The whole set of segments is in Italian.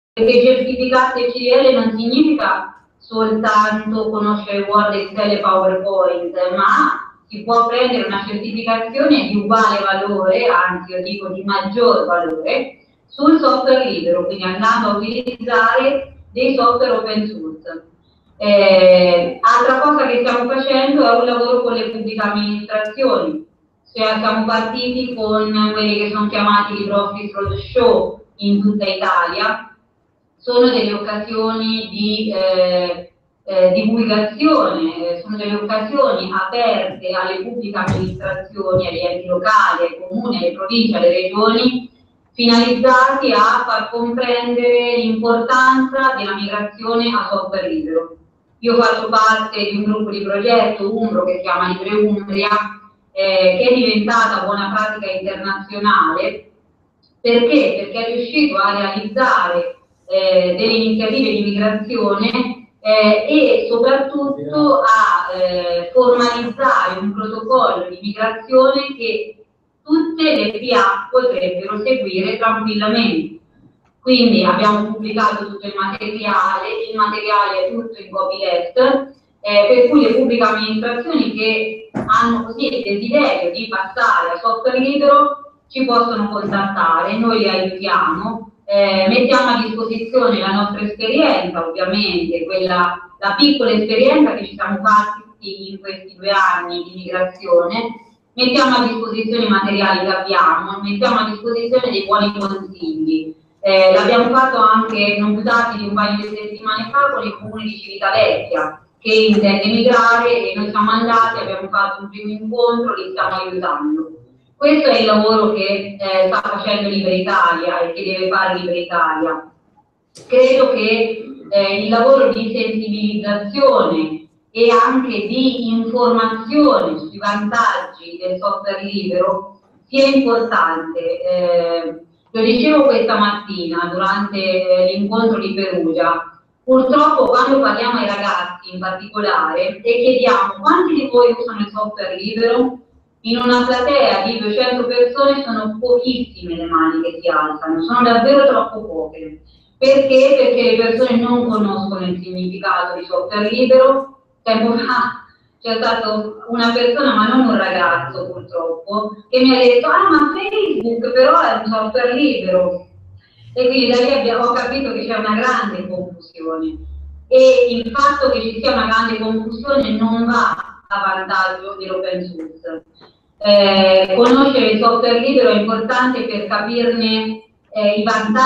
perché certificato CDL non significa soltanto conoscere Word, Excel e PowerPoint, ma si può prendere una certificazione di uguale valore, anzi io dico di maggior valore, sul software libero, quindi andando a utilizzare dei software open source. Altra cosa che stiamo facendo è un lavoro con le pubbliche amministrazioni, cioè siamo partiti con quelli che sono chiamati LibreOffice Roadshow in tutta Italia. Sono delle occasioni di divulgazione, sono delle occasioni aperte alle pubbliche amministrazioni, agli enti locali, ai comuni, alle province, alle regioni, finalizzati a far comprendere l'importanza della migrazione a software libero. Io faccio parte di un gruppo di progetto Umbro che si chiama Libre Umbria, che è diventata buona pratica internazionale. Perché? Perché è riuscito a realizzare delle iniziative di migrazione e soprattutto a formalizzare un protocollo di migrazione che tutte le PA potrebbero seguire tranquillamente. Quindi abbiamo pubblicato tutto il materiale è tutto in copyleft, per cui le pubbliche amministrazioni che hanno così il desiderio di passare a software libero ci possono contattare, noi li aiutiamo, mettiamo a disposizione la nostra esperienza, ovviamente, la piccola esperienza che ci siamo fatti in questi 2 anni di migrazione, mettiamo a disposizione i materiali che abbiamo, mettiamo a disposizione dei buoni consigli. L'abbiamo fatto anche non più tardi di un paio di settimane fa con il comune di Civitavecchia che intende migrare e noi siamo andati, abbiamo fatto un primo incontro, li stiamo aiutando. Questo è il lavoro che sta facendo Libre Italia e che deve fare Libre Italia. Credo che il lavoro di sensibilizzazione e anche di informazione sui vantaggi del software libero sia importante. Lo dicevo questa mattina durante l'incontro di Perugia. Purtroppo quando parliamo ai ragazzi in particolare e chiediamo quanti di voi usano il software libero, in una platea di 200 persone sono pochissime le mani che si alzano, sono davvero troppo poche. Perché? Perché le persone non conoscono il significato di software libero. Tempo fa c'è stata una persona, ma non un ragazzo purtroppo, che mi ha detto: ah, ma Facebook però è un software libero. E quindi da lì ho capito che c'è una grande confusione. E il fatto che ci sia una grande confusione non va a vantaggio dell'open source. Conoscere il software libero è importante per capirne i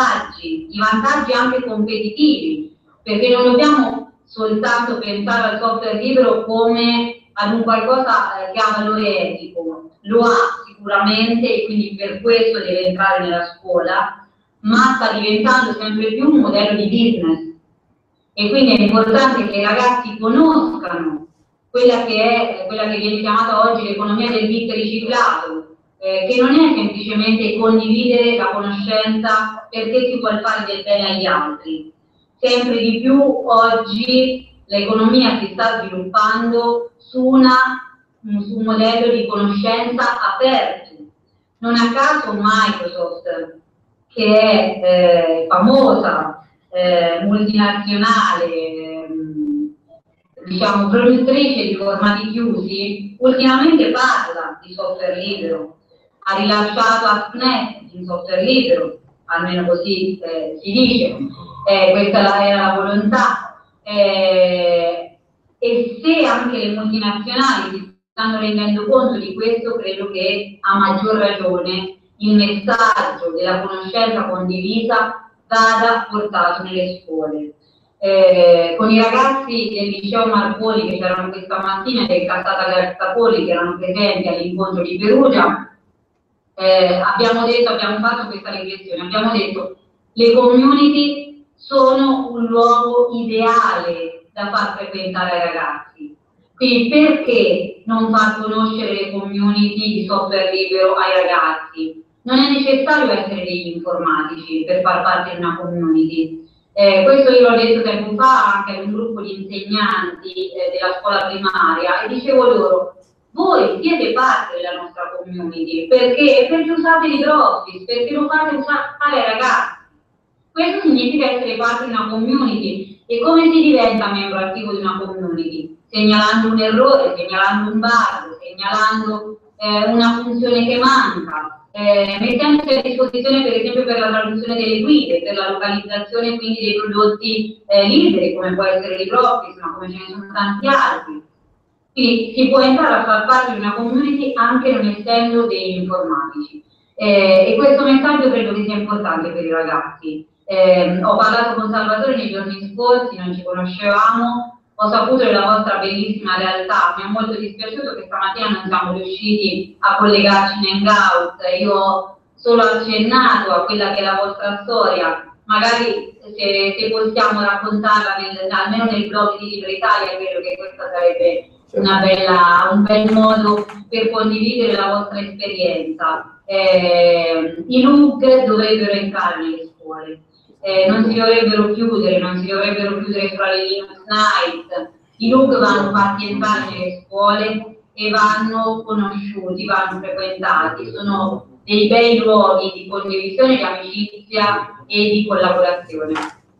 vantaggi anche competitivi, perché non dobbiamo soltanto pensare al software libero come ad un qualcosa che ha valore etico, lo ha sicuramente e quindi per questo deve entrare nella scuola, ma sta diventando sempre più un modello di business e quindi è importante che i ragazzi conoscano quella che viene chiamata oggi l'economia del bit riciclato, che non è semplicemente condividere la conoscenza perché si vuole fare del bene agli altri. Sempre di più oggi l'economia si sta sviluppando su un modello di conoscenza aperto. Non a caso Microsoft, che è famosa, multinazionale, diciamo produttrice di formati chiusi, ultimamente parla di software libero, ha rilasciato AspNet in software libero, almeno così si dice, questa era la volontà, e se anche le multinazionali si stanno rendendo conto di questo, credo che a maggior ragione il messaggio della conoscenza condivisa vada portato nelle scuole. Con i ragazzi del liceo Marconi che c'erano questa mattina e del Cassata Garzapoli che erano presenti all'incontro di Perugia, abbiamo fatto questa riflessione, abbiamo detto le community sono un luogo ideale da far frequentare ai ragazzi, quindi perché non far conoscere le community di software libero ai ragazzi? Non è necessario essere degli informatici per far parte di una community. Questo io l'ho detto tempo fa anche ad un gruppo di insegnanti della scuola primaria e dicevo loro: voi siete parte della nostra community perché usate LibreOffice, perché lo fate usare ai ragazzi. Questo significa essere parte di una community. E come si diventa membro attivo di una community? Segnalando un errore, segnalando un bug, segnalando una funzione che manca, mettendosi a disposizione per esempio per la traduzione delle guide, per la localizzazione quindi dei prodotti liberi, come può essere LibreOffice, ma come ce ne sono tanti altri. Quindi si può entrare a far parte di una community anche non essendo degli informatici. E questo messaggio credo che sia importante per i ragazzi. Ho parlato con Salvatore nei giorni scorsi, non ci conoscevamo, ho saputo della vostra bellissima realtà, mi è molto dispiaciuto che stamattina non siamo riusciti a collegarci in Hangout, io ho solo accennato a quella che è la vostra storia, magari se possiamo raccontarla almeno nel blog di Libre Italia, credo che questa sarebbe un bel modo per condividere la vostra esperienza. I LUG dovrebbero entrare nelle scuole. Non si dovrebbero chiudere fra le Linux Night, i LUG vanno fatti entrare nelle scuole e vanno conosciuti, vanno frequentati, sono dei bei luoghi di condivisione, di amicizia e di collaborazione.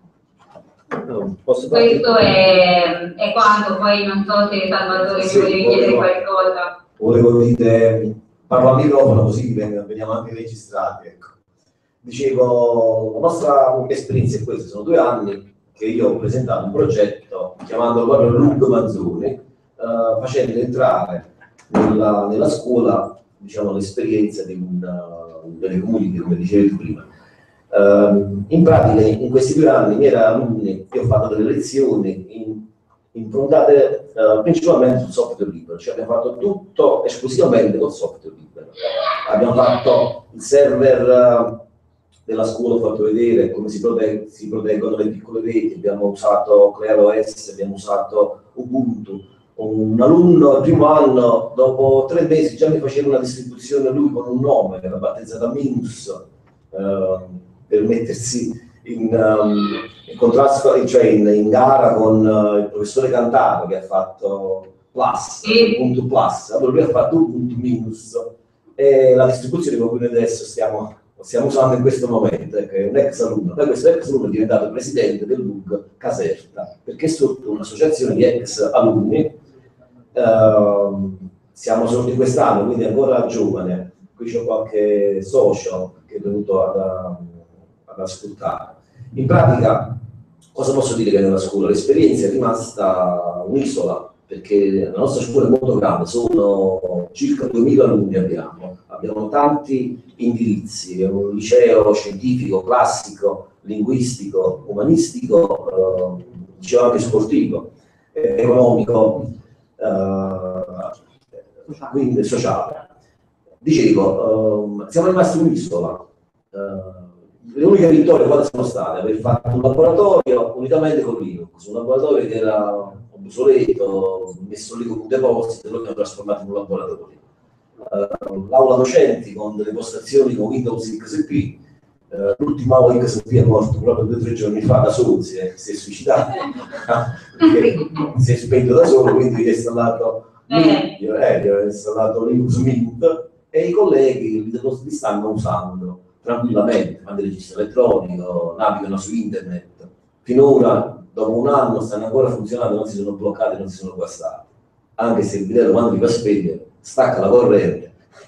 Questo è quanto, poi non so se Salvatore mi volevi chiedere qualcosa. Volevo dire, parlo al microfono così veniamo anche registrati, ecco. Dicevo, la nostra esperienza è questa, sono 2 anni che io ho presentato un progetto chiamandolo proprio LUG Manzoni, facendo entrare nella scuola, diciamo, l'esperienza delle comunità, come dicevi tu prima. In pratica, in questi 2 anni, i miei alunni, io ho fatto delle lezioni improntate principalmente sul software libero, cioè abbiamo fatto tutto esclusivamente col software libero. Abbiamo fatto il server della scuola, ho fatto vedere come si proteggono le piccole reti, abbiamo usato ClearOS, abbiamo usato Ubuntu. Un alunno al primo anno, dopo 3 mesi, già mi faceva una distribuzione lui con un nome, era battezzata Minus, per mettersi in contrasto, cioè in gara con il professore Cantaro che ha fatto Plus, Ubuntu Plus, allora lui ha fatto Ubuntu Minus, e la distribuzione con cui noi adesso stiamo usando in questo momento, ecco, è un ex alunno. Poi questo ex alunno è diventato presidente del LUG Caserta, perché è sorta un'associazione di ex alunni, siamo sorti quest'anno, quindi ancora giovane, qui c'è qualche socio che è venuto ad ascoltare. In pratica, cosa posso dire che nella scuola? L'esperienza è rimasta un'isola, perché la nostra scuola è molto grande, sono circa 2000 alunni abbiamo tanti indirizzi, è un liceo scientifico, classico, linguistico, umanistico, dicevo anche sportivo, economico, quindi sociale. Dicevo, siamo rimasti un'isola. Le uniche vittorie quali sono state aver fatto un laboratorio unicamente con Linux, un laboratorio che era obsoleto, messo lì con un deposito, e lo abbiamo trasformato in un laboratorio. L'aula docenti con delle postazioni con Windows XP, l'ultima aula XP è morto proprio 2 o 3 giorni fa da solo, si è suicidato, si è spento da solo, quindi gli è installato Linux Mint e i colleghi li stanno usando tranquillamente, fanno il registro elettronico, navigano su internet. Finora, dopo 1 anno, stanno ancora funzionando, non si sono bloccati, non si sono guastati. Anche se il bidello quando li fa spegnere, stacca la corrente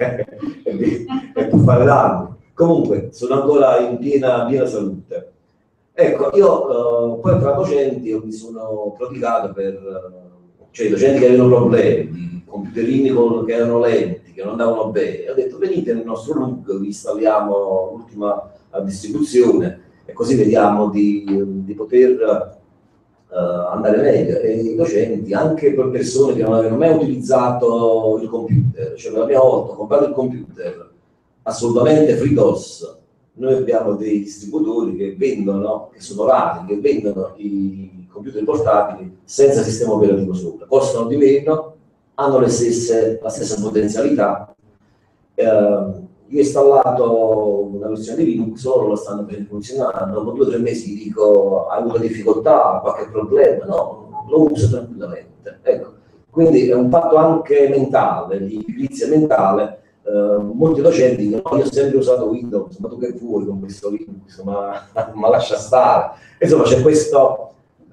e può fare danni. Comunque, sono ancora in piena salute. Ecco, io poi tra docenti mi sono prodigato cioè i docenti che avevano problemi, di computerini che erano lenti, che non andavano bene, ho detto venite nel nostro LUG, vi installiamo l'ultima distribuzione e così vediamo di poter andare meglio. E i docenti, anche per persone che non avevano mai utilizzato il computer, cioè per la prima volta ho comprato il computer assolutamente FreeDOS, noi abbiamo dei distributori che vendono, che sono rari, che vendono i computer portatili senza sistema operativo sopra, costano di meno, hanno la stessa potenzialità. Io ho installato una versione di Linux, loro la stanno ben funzionando, dopo 2 o 3 mesi gli dico hai avuto difficoltà, qualche problema? No, lo uso tranquillamente. Ecco. Quindi è un fatto anche mentale, di pigrizia mentale, molti docenti dicono: no, io ho sempre usato Windows, ma tu che vuoi con questo Linux, ma lascia stare. Insomma, c'è questo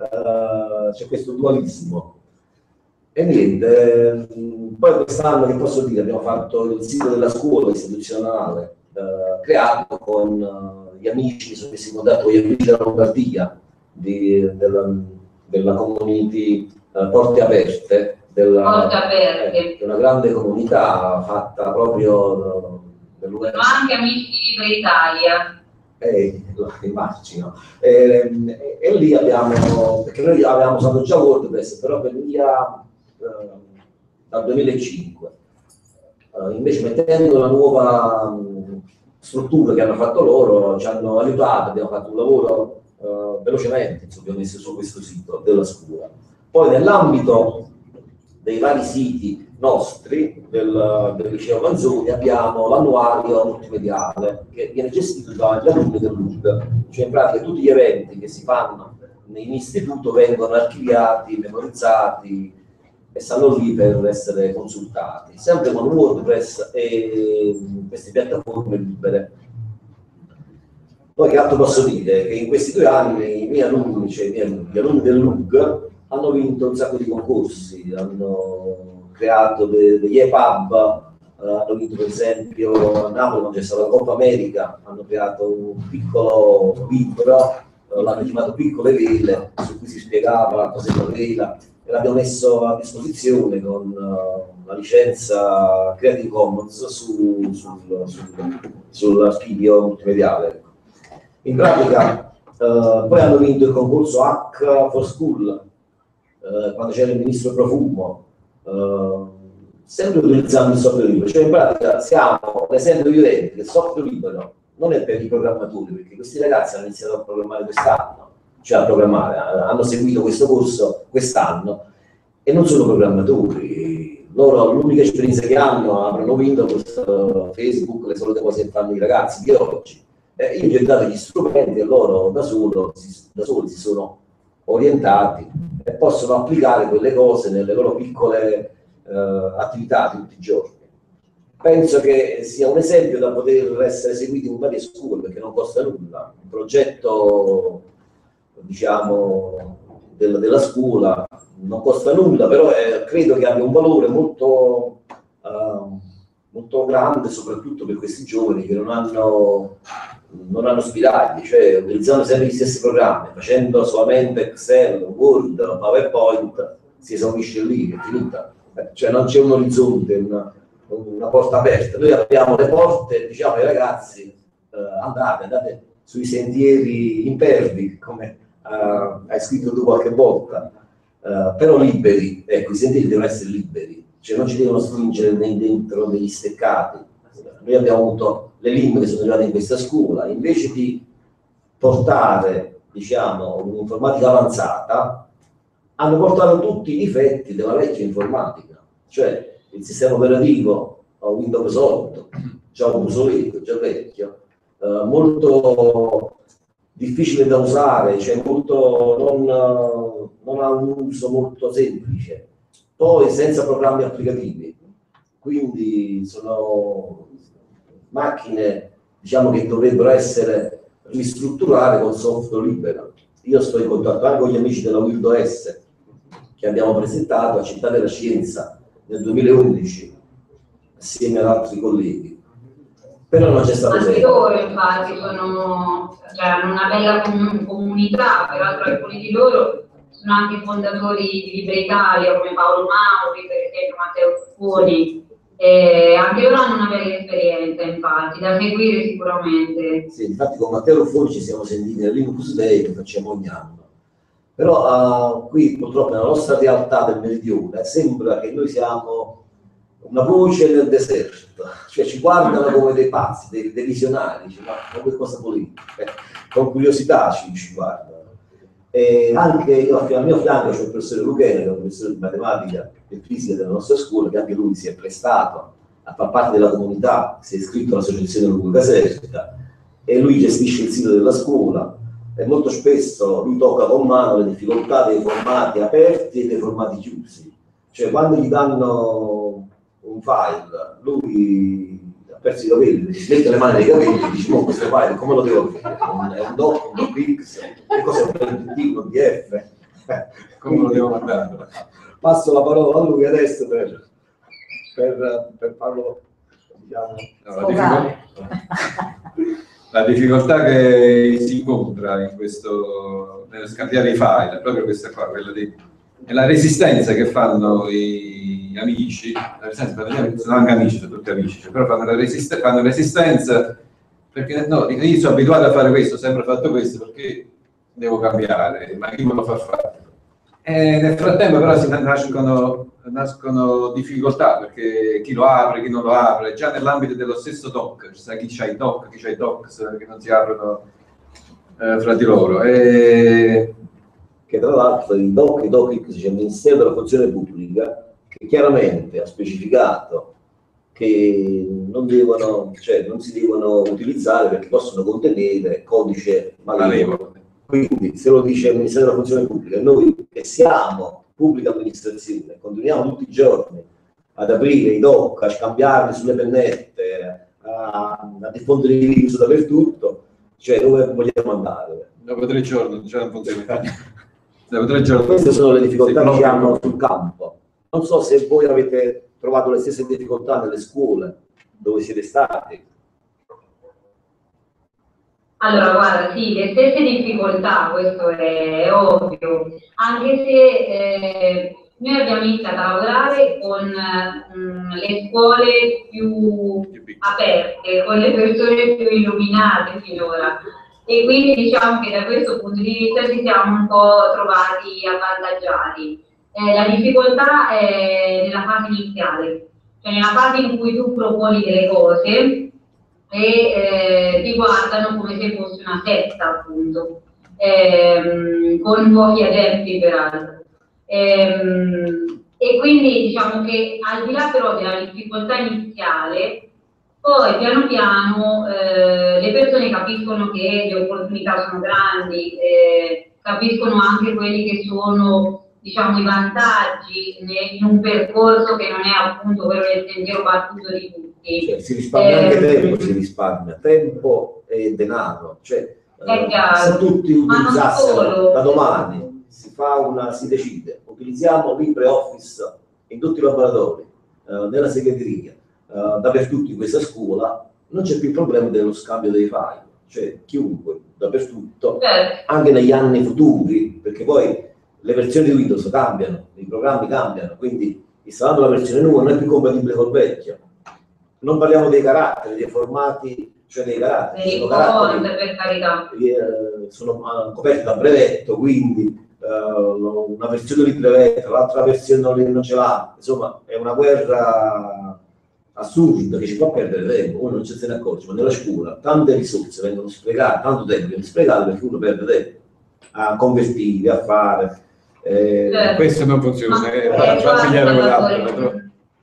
dualismo. E niente, poi quest'anno, che posso dire, abbiamo fatto il sito della scuola istituzionale, creato con gli amici, mi sono messi in contatto con gli amici della Lombardia, della community Porte Aperte, una grande comunità fatta proprio ma anche amici di Libera Italia. Immagino. E lì abbiamo, perché noi avevamo usato già WordPress, però per via dal 2005. Invece, mettendo la nuova struttura che hanno fatto loro, ci hanno aiutato, abbiamo fatto un lavoro velocemente, abbiamo messo su questo sito della scuola. Poi nell'ambito dei vari siti nostri del liceo Manzoni abbiamo l'annuario multimediale che viene gestito dagli alunni del LUG, cioè in pratica tutti gli eventi che si fanno in istituto vengono archiviati, memorizzati e stanno lì per essere consultati, sempre con WordPress e queste piattaforme libere. Poi che altro posso dire? Che in questi 2 anni i miei alunni, cioè gli alunni del LUG, hanno vinto un sacco di concorsi, hanno creato degli EPUB, hanno vinto per esempio a Napoli, quando c'è stata la Coppa America, hanno creato un piccolo libro, l'hanno chiamato Piccole Vele, su cui si spiegava cos'è la vela, e l'abbiamo messo a disposizione con la licenza Creative Commons sull'archivio multimediale. In pratica poi hanno vinto il concorso Hack for School, quando c'era il ministro Profumo, sempre utilizzando il software libero. Cioè in pratica siamo l'esempio vivente che il software libero non è per i programmatori, perché questi ragazzi hanno iniziato a programmare quest'anno, cioè a programmare, hanno seguito questo corso quest'anno e non sono programmatori. Loro l'unica esperienza che hanno Windows, Facebook, le solite cose che fanno i ragazzi di oggi. Io gli ho dato gli strumenti e loro da soli si sono orientati e possono applicare quelle cose nelle loro piccole attività di tutti i giorni. Penso che sia un esempio da poter essere seguito in varie scuole, perché non costa nulla. Un progetto, diciamo, della scuola non costa nulla, però credo che abbia un valore molto, molto grande, soprattutto per questi giovani che non hanno spiragli, cioè utilizzando sempre gli stessi programmi, facendo solamente Excel, Word, PowerPoint, si esaurisce lì, è finita. Cioè non c'è un orizzonte, una porta aperta. Noi apriamo le porte, diciamo ai ragazzi, andate sui sentieri impervi, come hai scritto tu qualche volta, però liberi. Ecco, i sentieri devono essere liberi, cioè non ci devono stringere dentro degli steccati. Noi abbiamo avuto le lingue che sono arrivate in questa scuola, invece di portare, diciamo, un'informatica avanzata, hanno portato tutti i difetti della vecchia informatica, cioè il sistema operativo Windows 8, già obsoleto, già vecchio, molto difficile da usare, cioè non ha un uso molto semplice, poi senza programmi applicativi, quindi sono macchine, diciamo, che dovrebbero essere ristrutturate con software libero. Io sto in contatto anche con gli amici della Windows che abbiamo presentato a Città della Scienza nel 2011 assieme ad altri colleghi, però non c'è stato anche loro infatti hanno una bella comunità, peraltro alcuni di loro sono anche fondatori di Libera Italia come Paolo Mauri, per esempio Matteo Fuoni. Anche loro hanno una bella esperienza, infatti, da seguire sicuramente. Sì, infatti con Matteo Ruffoni ci siamo sentiti nel Linux Day che facciamo ogni anno. Però qui purtroppo nella nostra realtà del meridione sembra che noi siamo una voce nel deserto, cioè ci guardano come dei pazzi, dei visionari, dice, ma che cosa volete? Con curiosità ci guardano. E anche io al mio fianco c'è il professore Luchene, che è un professore di matematica e fisica della nostra scuola, che anche lui si è prestato a far parte della comunità, si è iscritto all'associazione Luca Caserta e lui gestisce il sito della scuola e molto spesso lui tocca con mano le difficoltà dei formati aperti e dei formati chiusi. Cioè quando gli danno un file, lui perso i capelli, si mette le mani nei capelli e dice, ma questo file come lo devo fare? È un doc, un DocX, che cos'è un D, un DF? Come lo devo mandare? Passo la parola a lui adesso per farlo, diciamo... La difficoltà che si incontra in questo, nello scambiare i file è proprio questa qua, quella è la resistenza che fanno gli amici, la resistenza, sono anche amici, sono tutti amici, cioè, però fanno resistenza perché no, io sono abituato a fare questo, ho sempre fatto questo, perché devo cambiare, ma chi me lo fa fare? E nel frattempo però nascono difficoltà, perché chi lo apre, chi non lo apre, già nell'ambito dello stesso doc, ci sa chi c'ha i doc, chi c'ha i docs che non si aprono fra di loro. Che tra l'altro il DOC, cioè il Ministero della Funzione Pubblica, che chiaramente ha specificato che non si devono utilizzare perché possono contenere codice malevolo. Quindi se lo dice il Ministero della Funzione Pubblica, noi che siamo pubblica amministrazione, continuiamo tutti i giorni ad aprire i doc, a scambiarli sulle pennette, a diffondere i virus dappertutto, cioè dove vogliamo andare? Dopo 3 giorni già non funziona. Dopo 3 giorni. Queste sono le difficoltà che hanno sul campo. Non so se voi avete trovato le stesse difficoltà nelle scuole dove siete stati. Allora, guarda, sì, le stesse difficoltà, questo è ovvio, anche se noi abbiamo iniziato a lavorare con le scuole più aperte, con le persone più illuminate finora, e quindi diciamo che da questo punto di vista ci siamo un po' trovati avvantaggiati. La difficoltà è nella fase iniziale, cioè nella fase in cui tu proponi delle cose e ti guardano come se fosse una setta, appunto, con pochi adepti peraltro. E quindi diciamo che al di là però della difficoltà iniziale, poi piano piano le persone capiscono che le opportunità sono grandi, capiscono anche quelli che sono, diciamo, i vantaggi in un percorso che non è appunto quello del sentiero battuto di tutti. Cioè, si risparmia anche tempo, si risparmia tempo e denaro, cioè se tutti utilizzassero da domani, si decide, utilizziamo LibreOffice in tutti i laboratori, nella segreteria, dappertutto in questa scuola, non c'è più il problema dello scambio dei file, cioè chiunque, dappertutto, anche negli anni futuri, perché poi le versioni di Windows cambiano, i programmi cambiano, quindi installando la versione nuova non è più compatibile col vecchio. Non parliamo dei caratteri, dei formati, cioè dei caratteri. Sono caratteri per carità. Sono coperti da brevetto, quindi una versione di brevetto, l'altra versione non ce l'ha. Insomma, è una guerra assurda che ci fa perdere tempo, uno non se ne accorge, ma nella scuola tante risorse vengono sprecate, tanto tempo viene sprecato perché uno perde tempo a convertire, a fare. Questo non funziona, fa pigliare quell'altro.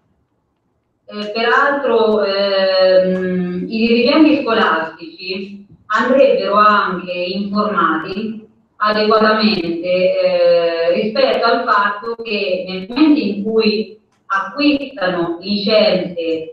Peraltro i dirigenti scolastici andrebbero anche informati adeguatamente rispetto al fatto che nel momento in cui acquistano licenze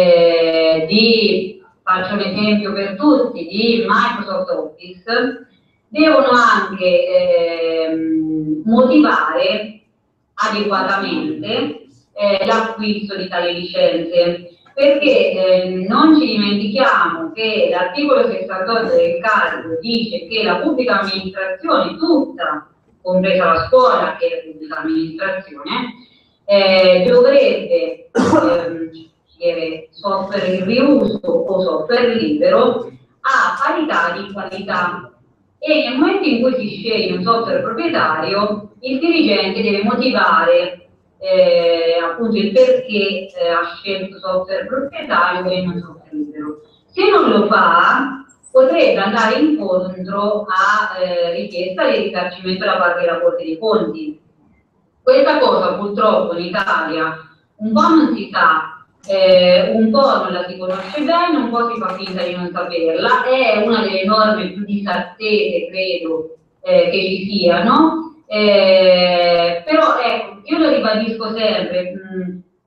faccio un esempio per tutti, di Microsoft Office, devono anche motivare adeguatamente l'acquisto di tali licenze, perché non ci dimentichiamo che l'articolo 68 del Carico dice che la pubblica amministrazione tutta, compresa la scuola che è pubblica amministrazione, dovrebbe scegliere software in riuso o software libero a parità di qualità. E nel momento in cui si sceglie un software proprietario, il dirigente deve motivare appunto il perché ha scelto software proprietario e non software libero. Se non lo fa, potrebbe andare incontro a richiesta di risarcimento da parte della Corte dei Conti. Questa cosa purtroppo in Italia un po' non si sa, un po' non la si conosce bene, un po' si fa finta di non saperla, è una delle norme più disattese, credo, che ci siano. Però ecco, io lo ribadisco sempre,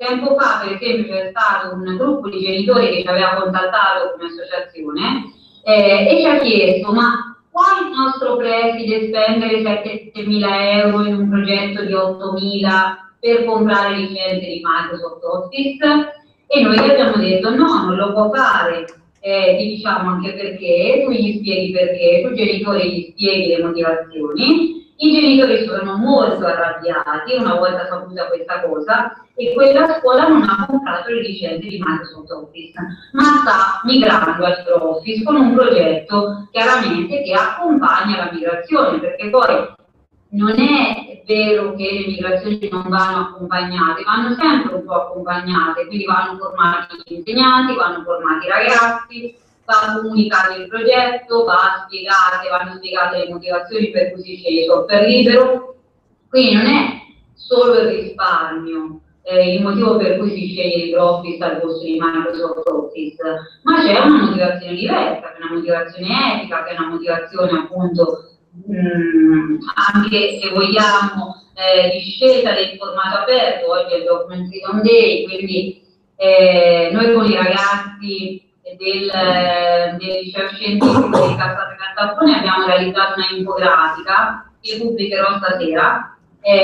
Tempo fa, per esempio, c'è stato un gruppo di genitori che ci aveva contattato come associazione e ci ha chiesto: ma può il nostro preside spendere 7.000 euro in un progetto di 8.000 per comprare licenze di Microsoft Office? E noi gli abbiamo detto no, non lo può fare. Ti diciamo anche perché, tu gli spieghi perché, tu genitore gli spieghi le motivazioni. I genitori sono molto arrabbiati una volta saputa questa cosa, e quella scuola non ha comprato le licenze di Microsoft Office, ma sta migrando a LibreOffice con un progetto chiaramente che accompagna la migrazione, perché poi non è vero che le migrazioni non vanno accompagnate, vanno sempre un po' accompagnate, quindi vanno formati gli insegnanti, vanno formati i ragazzi, va comunicato il progetto, vanno spiegate le motivazioni per cui si sceglie il software libero, quindi non è solo il risparmio il motivo per cui si sceglie LibreOffice al posto di Microsoft Office, ma c'è una motivazione diversa, che è una motivazione etica, che è una motivazione appunto anche se vogliamo di scelta del formato aperto. Oggi è il Document Freedom Day, quindi noi con i ragazzi del liceo scientifico di Cassate Cantafone abbiamo realizzato una infografica che pubblicherò stasera.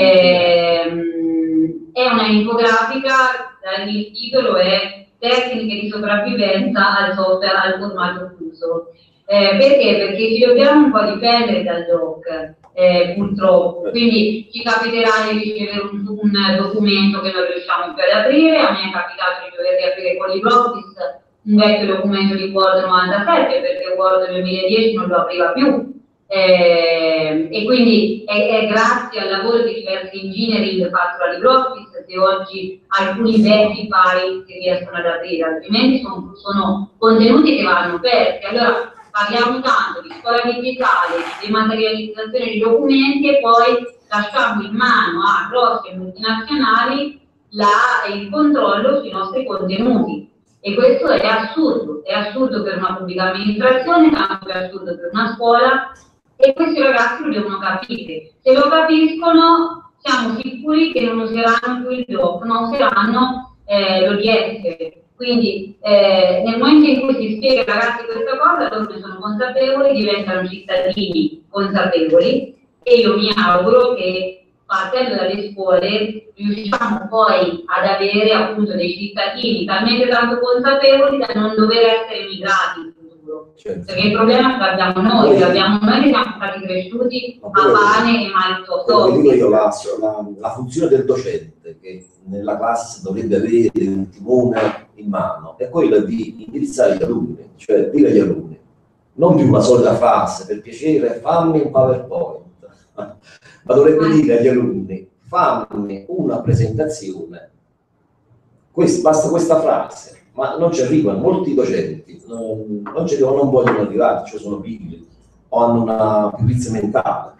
È una infografica, il titolo è Tecniche di sopravvivenza al software al formato chiuso. Perché? Perché ci dobbiamo un po' difendere dal doc, purtroppo, quindi ci capiterà di ricevere un documento che non riusciamo più ad aprire. A me è capitato di dover riaprire con LibreOffice un vecchio documento di Word 97 perché Word 2010 non lo apriva più. E quindi è grazie al lavoro di reverse engineering fatto da LibreOffice che oggi alcuni vecchi file si riescono ad aprire, altrimenti sono contenuti che vanno persi. Allora parliamo tanto di scuola digitale, di dematerializzazione di documenti e poi lasciamo in mano a grosse multinazionali il controllo sui nostri contenuti. E questo è assurdo per una pubblica amministrazione, tanto è assurdo per una scuola, e questi ragazzi lo devono capire. Se lo capiscono, siamo sicuri che non useranno più il doc, ma useranno l'OGS. Quindi nel momento in cui si spiega ai ragazzi questa cosa, loro ne sono consapevoli, diventano cittadini consapevoli, e io mi auguro che partendo dalle scuole riusciamo poi ad avere appunto dei cittadini talmente tanto consapevoli da non dover essere migrati in futuro. Certo. Perché il problema ce l'abbiamo noi che siamo stati cresciuti a pane e Microsoft. Dico io la funzione del docente che nella classe dovrebbe avere un timone in mano è quella di indirizzare gli alunni, cioè dire agli alunni, non più una solita frase, per piacere fammi un PowerPoint, ma dovrebbe dire agli alunni, fammi una presentazione, basta questa frase. Ma non ci arrivano, molti docenti non ci arrivano, non vogliono arrivare, cioè sono pigri o hanno una pigrizia mentale.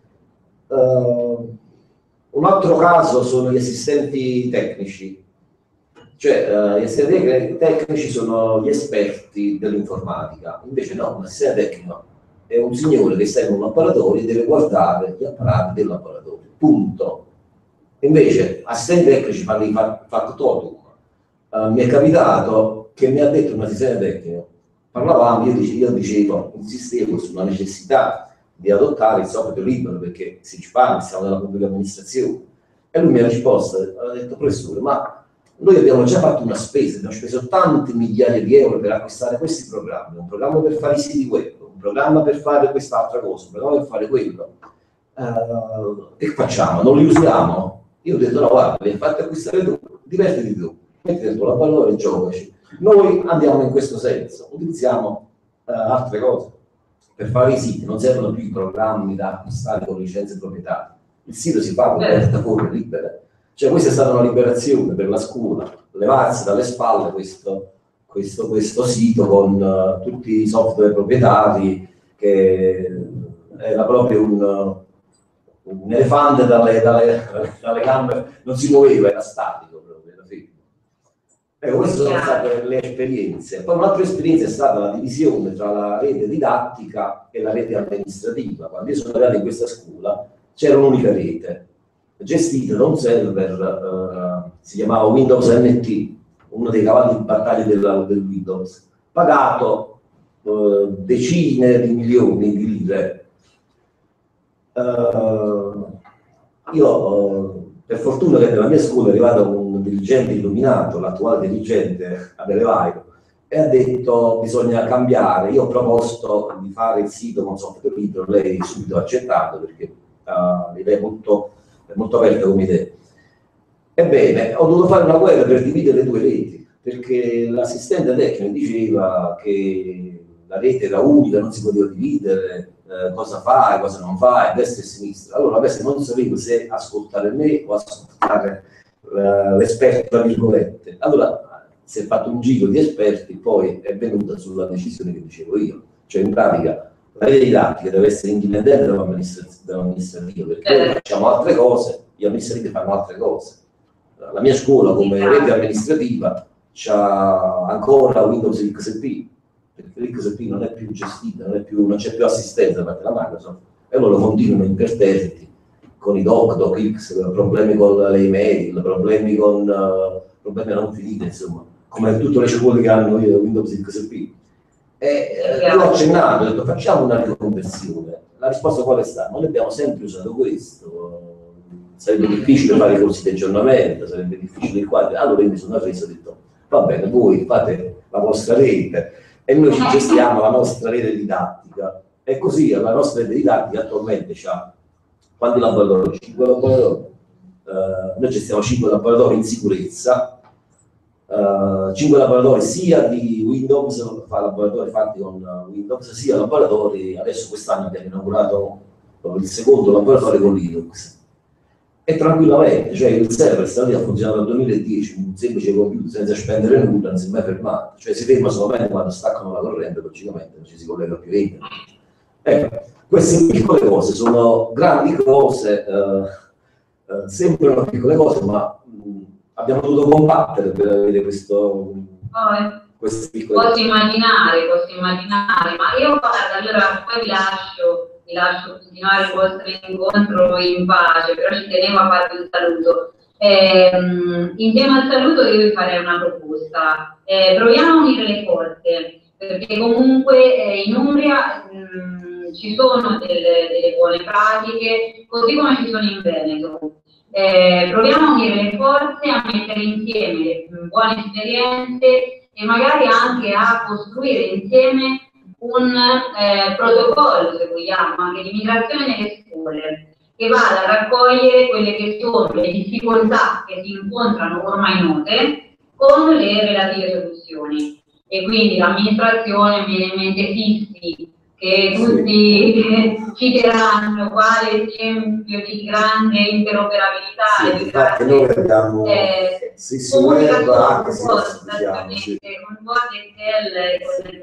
Un altro caso sono gli assistenti tecnici, cioè gli assistenti tecnici sono gli esperti dell'informatica, invece no, un assistente tecnico è un signore che sta in un laboratorio e deve guardare gli apparati del laboratorio, punto. Invece assistenti tecnici fanno i factotum. Mi è capitato che mi ha detto un assistente tecnico, parlavamo, io dicevo, insistevo sulla necessità di adottare il software libero perché se ci parla siamo nella pubblica amministrazione, e lui mi ha risposto, ha detto professore, ma noi abbiamo già fatto una spesa, abbiamo speso tanti migliaia di euro per acquistare questi programmi, un programma per fare i siti web, un programma per fare quest'altra cosa, un programma per fare quello, che facciamo? Non li usiamo? Io ho detto no, guarda, li hai fatti acquistare tu, divertiti tu, metti dentro la pallone e giocaci. Noi andiamo in questo senso, utilizziamo altre cose per fare i siti, non servono più i programmi da acquistare con licenze proprietarie, il sito si fa con piattaforme libere, cioè questa è stata una liberazione per la scuola, levarsi dalle spalle questo sito con tutti i software proprietari, che era proprio un elefante dalle gambe, non si muoveva, era statico proprio. Ecco, queste sono state le esperienze. Poi un'altra esperienza è stata la divisione tra la rete didattica e la rete amministrativa. Quando io sono arrivato in questa scuola c'era un'unica rete, gestita da un server si chiamava Windows NT, uno dei cavalli di battaglia del Windows, pagato decine di milioni di lire. Io, per fortuna che nella mia scuola è arrivato un dirigente illuminato, l'attuale dirigente Adelevaio, e ha detto bisogna cambiare. Io ho proposto di fare il sito con software libero, lei subito ha accettato perché l'idea è molto aperta come idea. Ebbene, ho dovuto fare una guerra per dividere le due reti, perché l'assistente tecnico diceva che la rete era unica, non si poteva dividere, cosa fare, cosa non fare, destra e sinistra. Allora adesso non sapevo se ascoltare me o ascoltare l'esperto, tra virgolette. Allora si è fatto un giro di esperti, poi è venuta sulla decisione che dicevo io. Cioè in pratica la rete didattica deve essere indipendente dall'amministrativo, perché noi facciamo altre cose, gli amministrativi fanno altre cose. La mia scuola come rete amministrativa c'ha ancora Windows XP, perché l'XP non è più gestita, non c'è più assistenza da parte della Microsoft, e loro continuano imperterriti con i DocX, problemi con le email, problemi non finiti, insomma, come tutte le scuole che hanno Windows XP. Io ho accennato, ho detto facciamo una riconversione. La risposta qual è stata? Noi abbiamo sempre usato questo, sarebbe difficile fare i corsi di aggiornamento, sarebbe difficile qua. Allora io mi sono arreso e ho detto va bene, voi fate la vostra rete e noi ci gestiamo la nostra rete didattica. E così la nostra rete didattica attualmente ha quanti laboratori? 5 laboratori. Noi gestiamo 5 laboratori in sicurezza, 5 laboratori sia di Windows, laboratori fatti con Windows, sia laboratori, adesso quest'anno abbiamo inaugurato il secondo laboratorio con Linux. E tranquillamente, cioè il server sta lì, ha funzionato dal 2010, un semplice computer senza spendere nulla, non si è mai fermato, cioè si ferma solamente quando staccano la corrente, logicamente non ci si collega più internet. Ecco, queste piccole cose sono grandi cose, sembrano piccole cose, ma abbiamo dovuto combattere per avere queste piccole cose. Posso immaginare, ma io guarda, allora poi vi lascio continuare il vostro incontro in pace, però ci tenevo a farvi un saluto. In tema al saluto io vi farei una proposta. Proviamo a unire le forze, perché comunque in Umbria ci sono delle buone pratiche, così come ci sono in Veneto. Proviamo a unire le forze, a mettere insieme buone esperienze e magari anche a costruire insieme un protocollo, se vogliamo, anche di migrazione nelle scuole, che vada a raccogliere quelle che sono le difficoltà che si incontrano ormai note con le relative soluzioni. E quindi l'amministrazione, mi viene in mente Fissi, che tutti citeranno quale esempio di grande interoperabilità. Sì, infatti noi abbiamo comunicazione con Word, Excel e con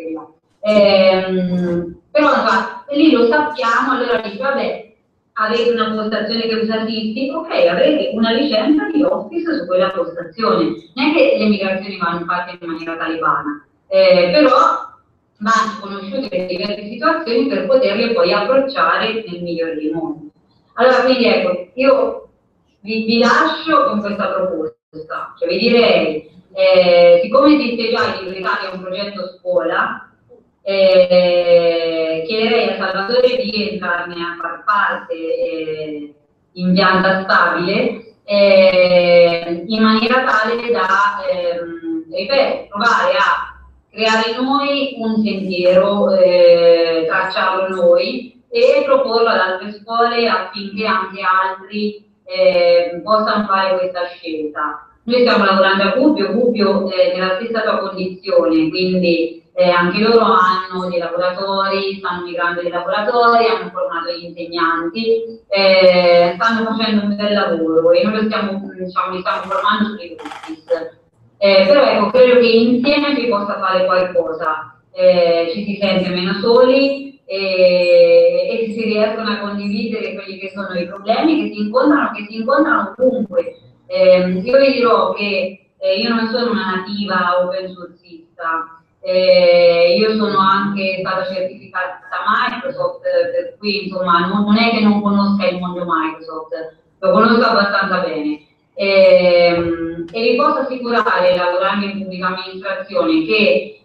quello però lì lo sappiamo, allora dici vabbè, avete una postazione che usa Fissi, ok, avrete una licenza di Office su quella postazione. Non è che le migrazioni vanno fatte in maniera talebana, però vanno conosciute le diverse situazioni per poterle poi approcciare nel migliore dei modi. Allora, quindi ecco, io vi lascio con questa proposta, cioè vi direi, siccome esiste già in Italia un progetto scuola, chiederei a Salvatore di entrarne a far parte in pianta stabile, in maniera tale da, ripeto, provare a creare noi un sentiero, tracciarlo noi e proporlo ad altre scuole affinché anche altri possano fare questa scelta. Noi stiamo lavorando a Gubbio è nella stessa tua condizione, quindi anche loro hanno dei laboratori, stanno migrando dei laboratori, hanno formato gli insegnanti, stanno facendo un bel lavoro e noi li stiamo formando sulle Office. Però ecco, credo che insieme si possa fare qualcosa, ci si sente meno soli e si riescono a condividere quelli che sono i problemi che si incontrano ovunque. Io vi dirò che io non sono una nativa open sourceista, io sono anche stata certificata da Microsoft, per cui insomma non è che non conosca il mondo Microsoft, lo conosco abbastanza bene. E vi posso assicurare, lavorando in pubblica amministrazione, che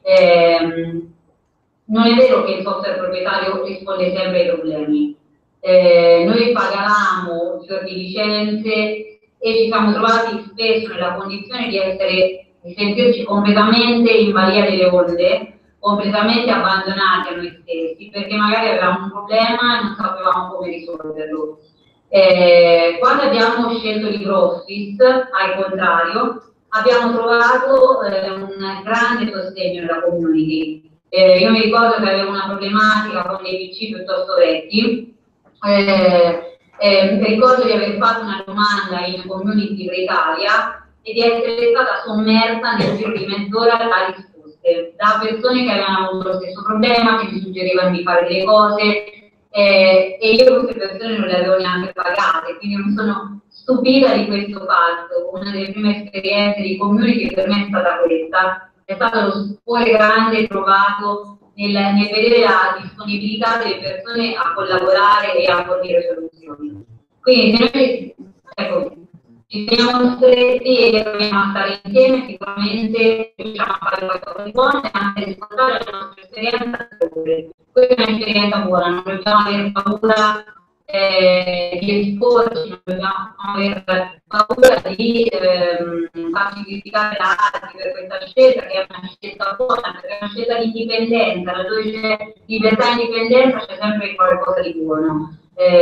non è vero che il software proprietario risponde sempre ai problemi. Noi pagavamo fior di licenze e ci siamo trovati spesso nella condizione di sentirci completamente in balia delle onde, completamente abbandonati a noi stessi, perché magari avevamo un problema e non sapevamo come risolverlo. Quando abbiamo scelto LibreOffice, al contrario, abbiamo trovato un grande sostegno nella community. Io mi ricordo che avevo una problematica con dei PC piuttosto vecchi. Ricordo di aver fatto una domanda in community per Italia e di essere stata sommersa nel giro di mezz'ora da risposte da persone che avevano avuto lo stesso problema, che mi suggerivano di fare delle cose e io queste persone non le avevo neanche pagate, quindi mi sono stupita di questo fatto. Una delle prime esperienze di community per me è stata questa, è stato lo stupore grande trovato nel vedere la disponibilità delle persone a collaborare e a fornire soluzioni. Quindi se noi ci teniamo stretti e proviamo a stare insieme, sicuramente riusciamo a fare qualcosa di buono e anche a riscontrare la nostra esperienza. Questa è un'esperienza buona, non dobbiamo avere paura di esporci, non dobbiamo avere paura di farci criticare da altri per questa scelta, che è una scelta buona, perché è una scelta di indipendenza, laddove c'è libertà e indipendenza c'è sempre qualcosa di buono.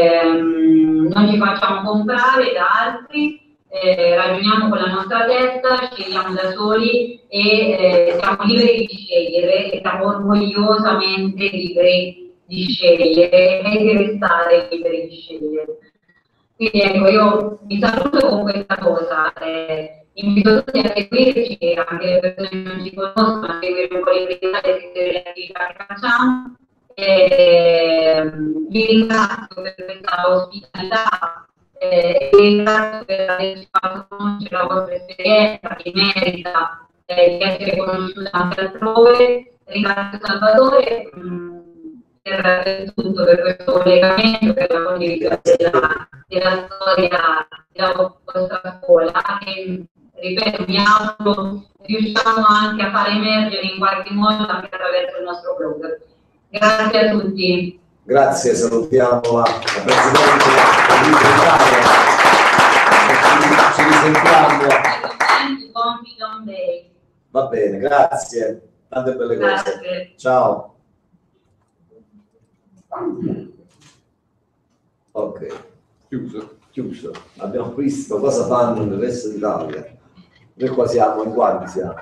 Non ci facciamo comprare da altri, ragioniamo con la nostra testa, scegliamo da soli e siamo liberi di scegliere e siamo orgogliosamente liberi di scegliere e di restare liberi di scegliere. Quindi ecco, io vi saluto con questa cosa, invito tutti a seguirci, anche le persone che non ci conoscono, a seguire un po' le attività che facciamo. Vi ringrazio per questa ospitalità. Vi ringrazio per averci fatto conoscere la vostra esperienza, che merita di essere conosciuta anche altrove. Ringrazio Salvatore per tutto, per questo collegamento, per la condivisione della storia della vostra scuola, che, ripeto, mi auguro riusciamo anche a far emergere in qualche modo anche attraverso il nostro blog. Grazie a tutti. Grazie, salutiamo la Presidente dell'Italia. Ci risentiamo. Va bene, grazie. Tante belle cose. Grazie. Ciao. Ok. Chiuso. Abbiamo visto cosa fanno nel resto d'Italia. Noi qua siamo, in quanti siamo?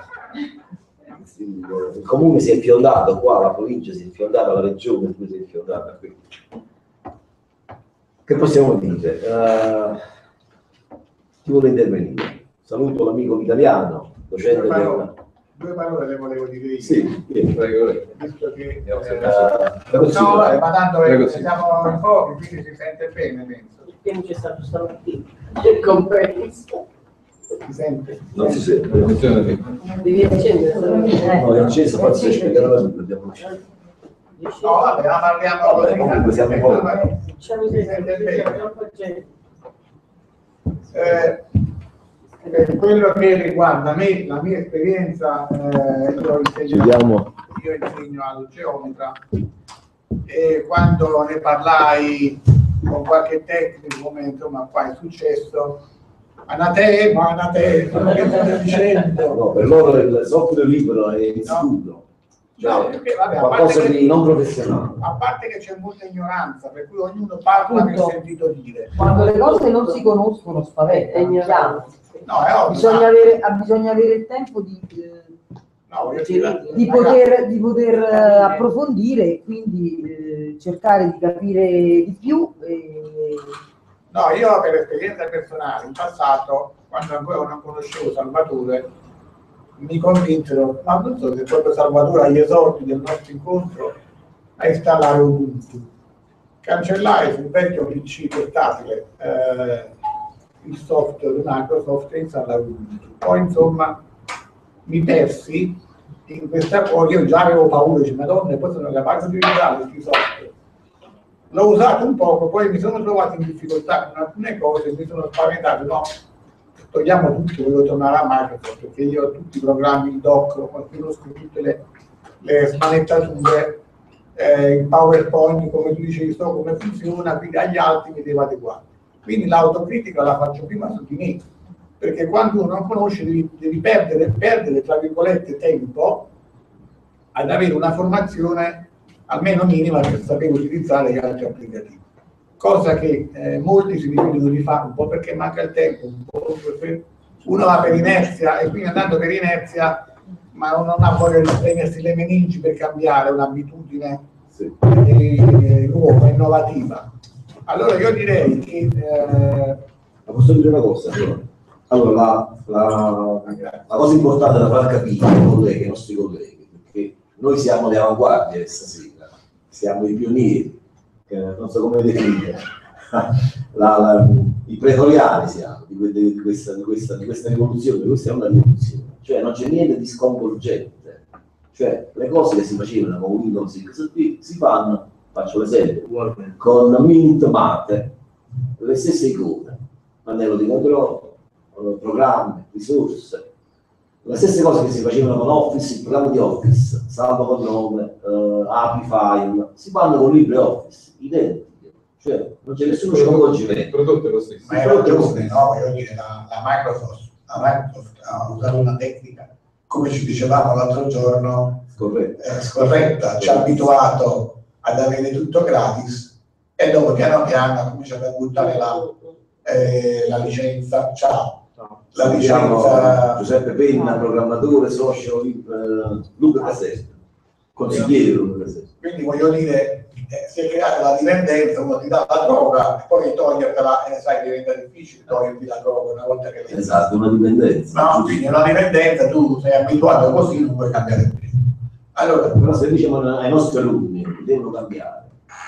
Il comune si è fiondato qua, la provincia si è fiondata, la regione si è fiondata qui. Che possiamo dire? Chi vuole intervenire? Saluto l'amico italiano, docente del... Due parole le volevo dire io. Sì, prego. Visto che ma tanto siamo in pochi, quindi si sente bene, penso. Il piano c'è stato stamattina, il compresso. Si sente? Non si sente. Devi accendere? No, è acceso, poi si spiegherà la abbiamo No, vabbè, parliamo. Vabbè, comunque siamo in pochi. Si sente bene. Per quello che riguarda me, la mia esperienza, io insegno al geometra e quando ne parlai con qualche tecnico, come insomma qua è successo, anatema, che state dicendo? No, per loro il software libero è istituto. No, perché, vabbè, qualcosa di non professionale. A parte che c'è molta ignoranza, per cui ognuno parla che ha sentito dire. Quando le cose non si conoscono, spaventa, è ignorante. No, è ovvio. Bisogna avere il tempo di poter approfondire e quindi cercare di capire di più. No, io per esperienza personale, in passato, quando ancora non conoscevo Salvatore, mi convinsero, ma non so se proprio Salvatore agli esordi del nostro incontro, a installare Ubuntu. Cancellare sul vecchio PC portatile il software di Microsoft e installare Ubuntu. Poi insomma mi persi in questa cosa, io già avevo paura, dicevo, madonna, poi sono capace di utilizzare questi software. L'ho usato un poco, poi mi sono trovato in difficoltà con alcune cose, mi sono spaventato, no, togliamo tutto, voglio tornare a Microsoft, perché io ho tutti i programmi, il doc, conosco tutte le smanettature, il PowerPoint, come tu dicevi, so come funziona, quindi agli altri mi devo adeguare. Quindi l'autocritica la faccio prima su di me, perché quando uno non conosce devi perdere, tra virgolette, tempo ad avere una formazione almeno minima per sapere utilizzare gli altri applicativi. Cosa che molti si rifiutano di fare, un po' perché manca il tempo, un po' perché uno va per inerzia, e quindi andando per inerzia, ma non ha voglia di sprendersi le meningi per cambiare un'abitudine nuova, innovativa. Allora io direi che... posso dire una cosa? Allora, la cosa importante da far capire ai colleghi, ai nostri colleghi, perché noi siamo le avanguardie stasera, siamo i pionieri, non so come definire, i pretoriani siamo di questa rivoluzione, questa è una rivoluzione, cioè non c'è niente di sconvolgente, cioè le cose che si facevano con Windows XP si fanno, faccio l'esempio, con Mint Mate, le stesse icone, pannello di controllo, programmi, risorse, le stesse cose che si facevano con Office, il programma di Office, salva con nome, apri file, si fanno con LibreOffice, identiche, cioè non c'è nessuno sconvolgimento. Il prodotto è lo stesso. Ma era giusto, no? Voglio dire, la Microsoft ha usato una tecnica, come ci dicevamo l'altro giorno, scorretta, ci ha abituato ad avere tutto gratis e dopo piano piano ha cominciato a buttare la licenza, la licenza. Giuseppe Penna, programmatore, socio Luca Caselli, consigliere Luca Caselli. Quindi voglio dire, si è creata la dipendenza, uno ti dà la droga e poi togliertela, sai, diventa difficile toglierti la droga una volta che l'hai. Esatto, una dipendenza. No, quindi una dipendenza, tu sei abituato così, non puoi cambiare più. Allora, però se diciamo ai nostri alunni devono cambiare.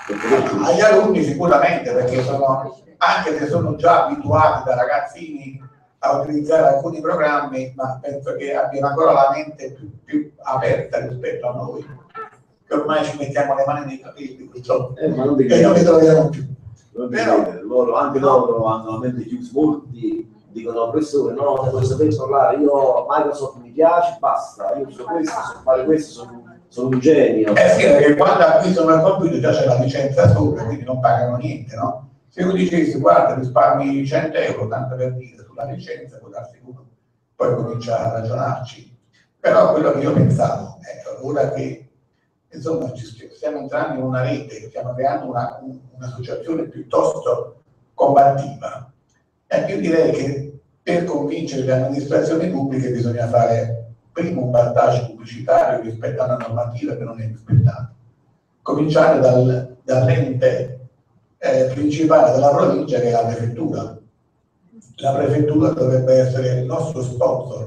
Agli alunni sicuramente, perché anche se sono già abituati da ragazzini a utilizzare alcuni programmi, ma penso che abbiano ancora la mente più aperta rispetto a noi, che ormai ci mettiamo le mani nei capelli, purtroppo, ma non e non li troviamo più. Però anche loro hanno la mente chiusa, molti dicono al professore, no, ne voglio sapere parlare, io Microsoft mi piace, basta, io uso questo, so fare questo, sono un genio. Sì, perché quando acquistano il computer già c'è la licenza sopra, quindi non pagano niente, no? Se io dicessi, guarda, risparmi 100 euro, tanto per dire, sulla licenza, può darsi uno, poi comincia a ragionarci. Però quello che io pensavo, ora che insomma stiamo entrando in una rete, stiamo creando un'associazione piuttosto combattiva, io direi che per convincere le amministrazioni pubbliche bisogna fare prima un vantaggio pubblicitario rispetto a una normativa che non è rispettata. Cominciare dall'ente principale della provincia, che è la prefettura. La prefettura dovrebbe essere il nostro sponsor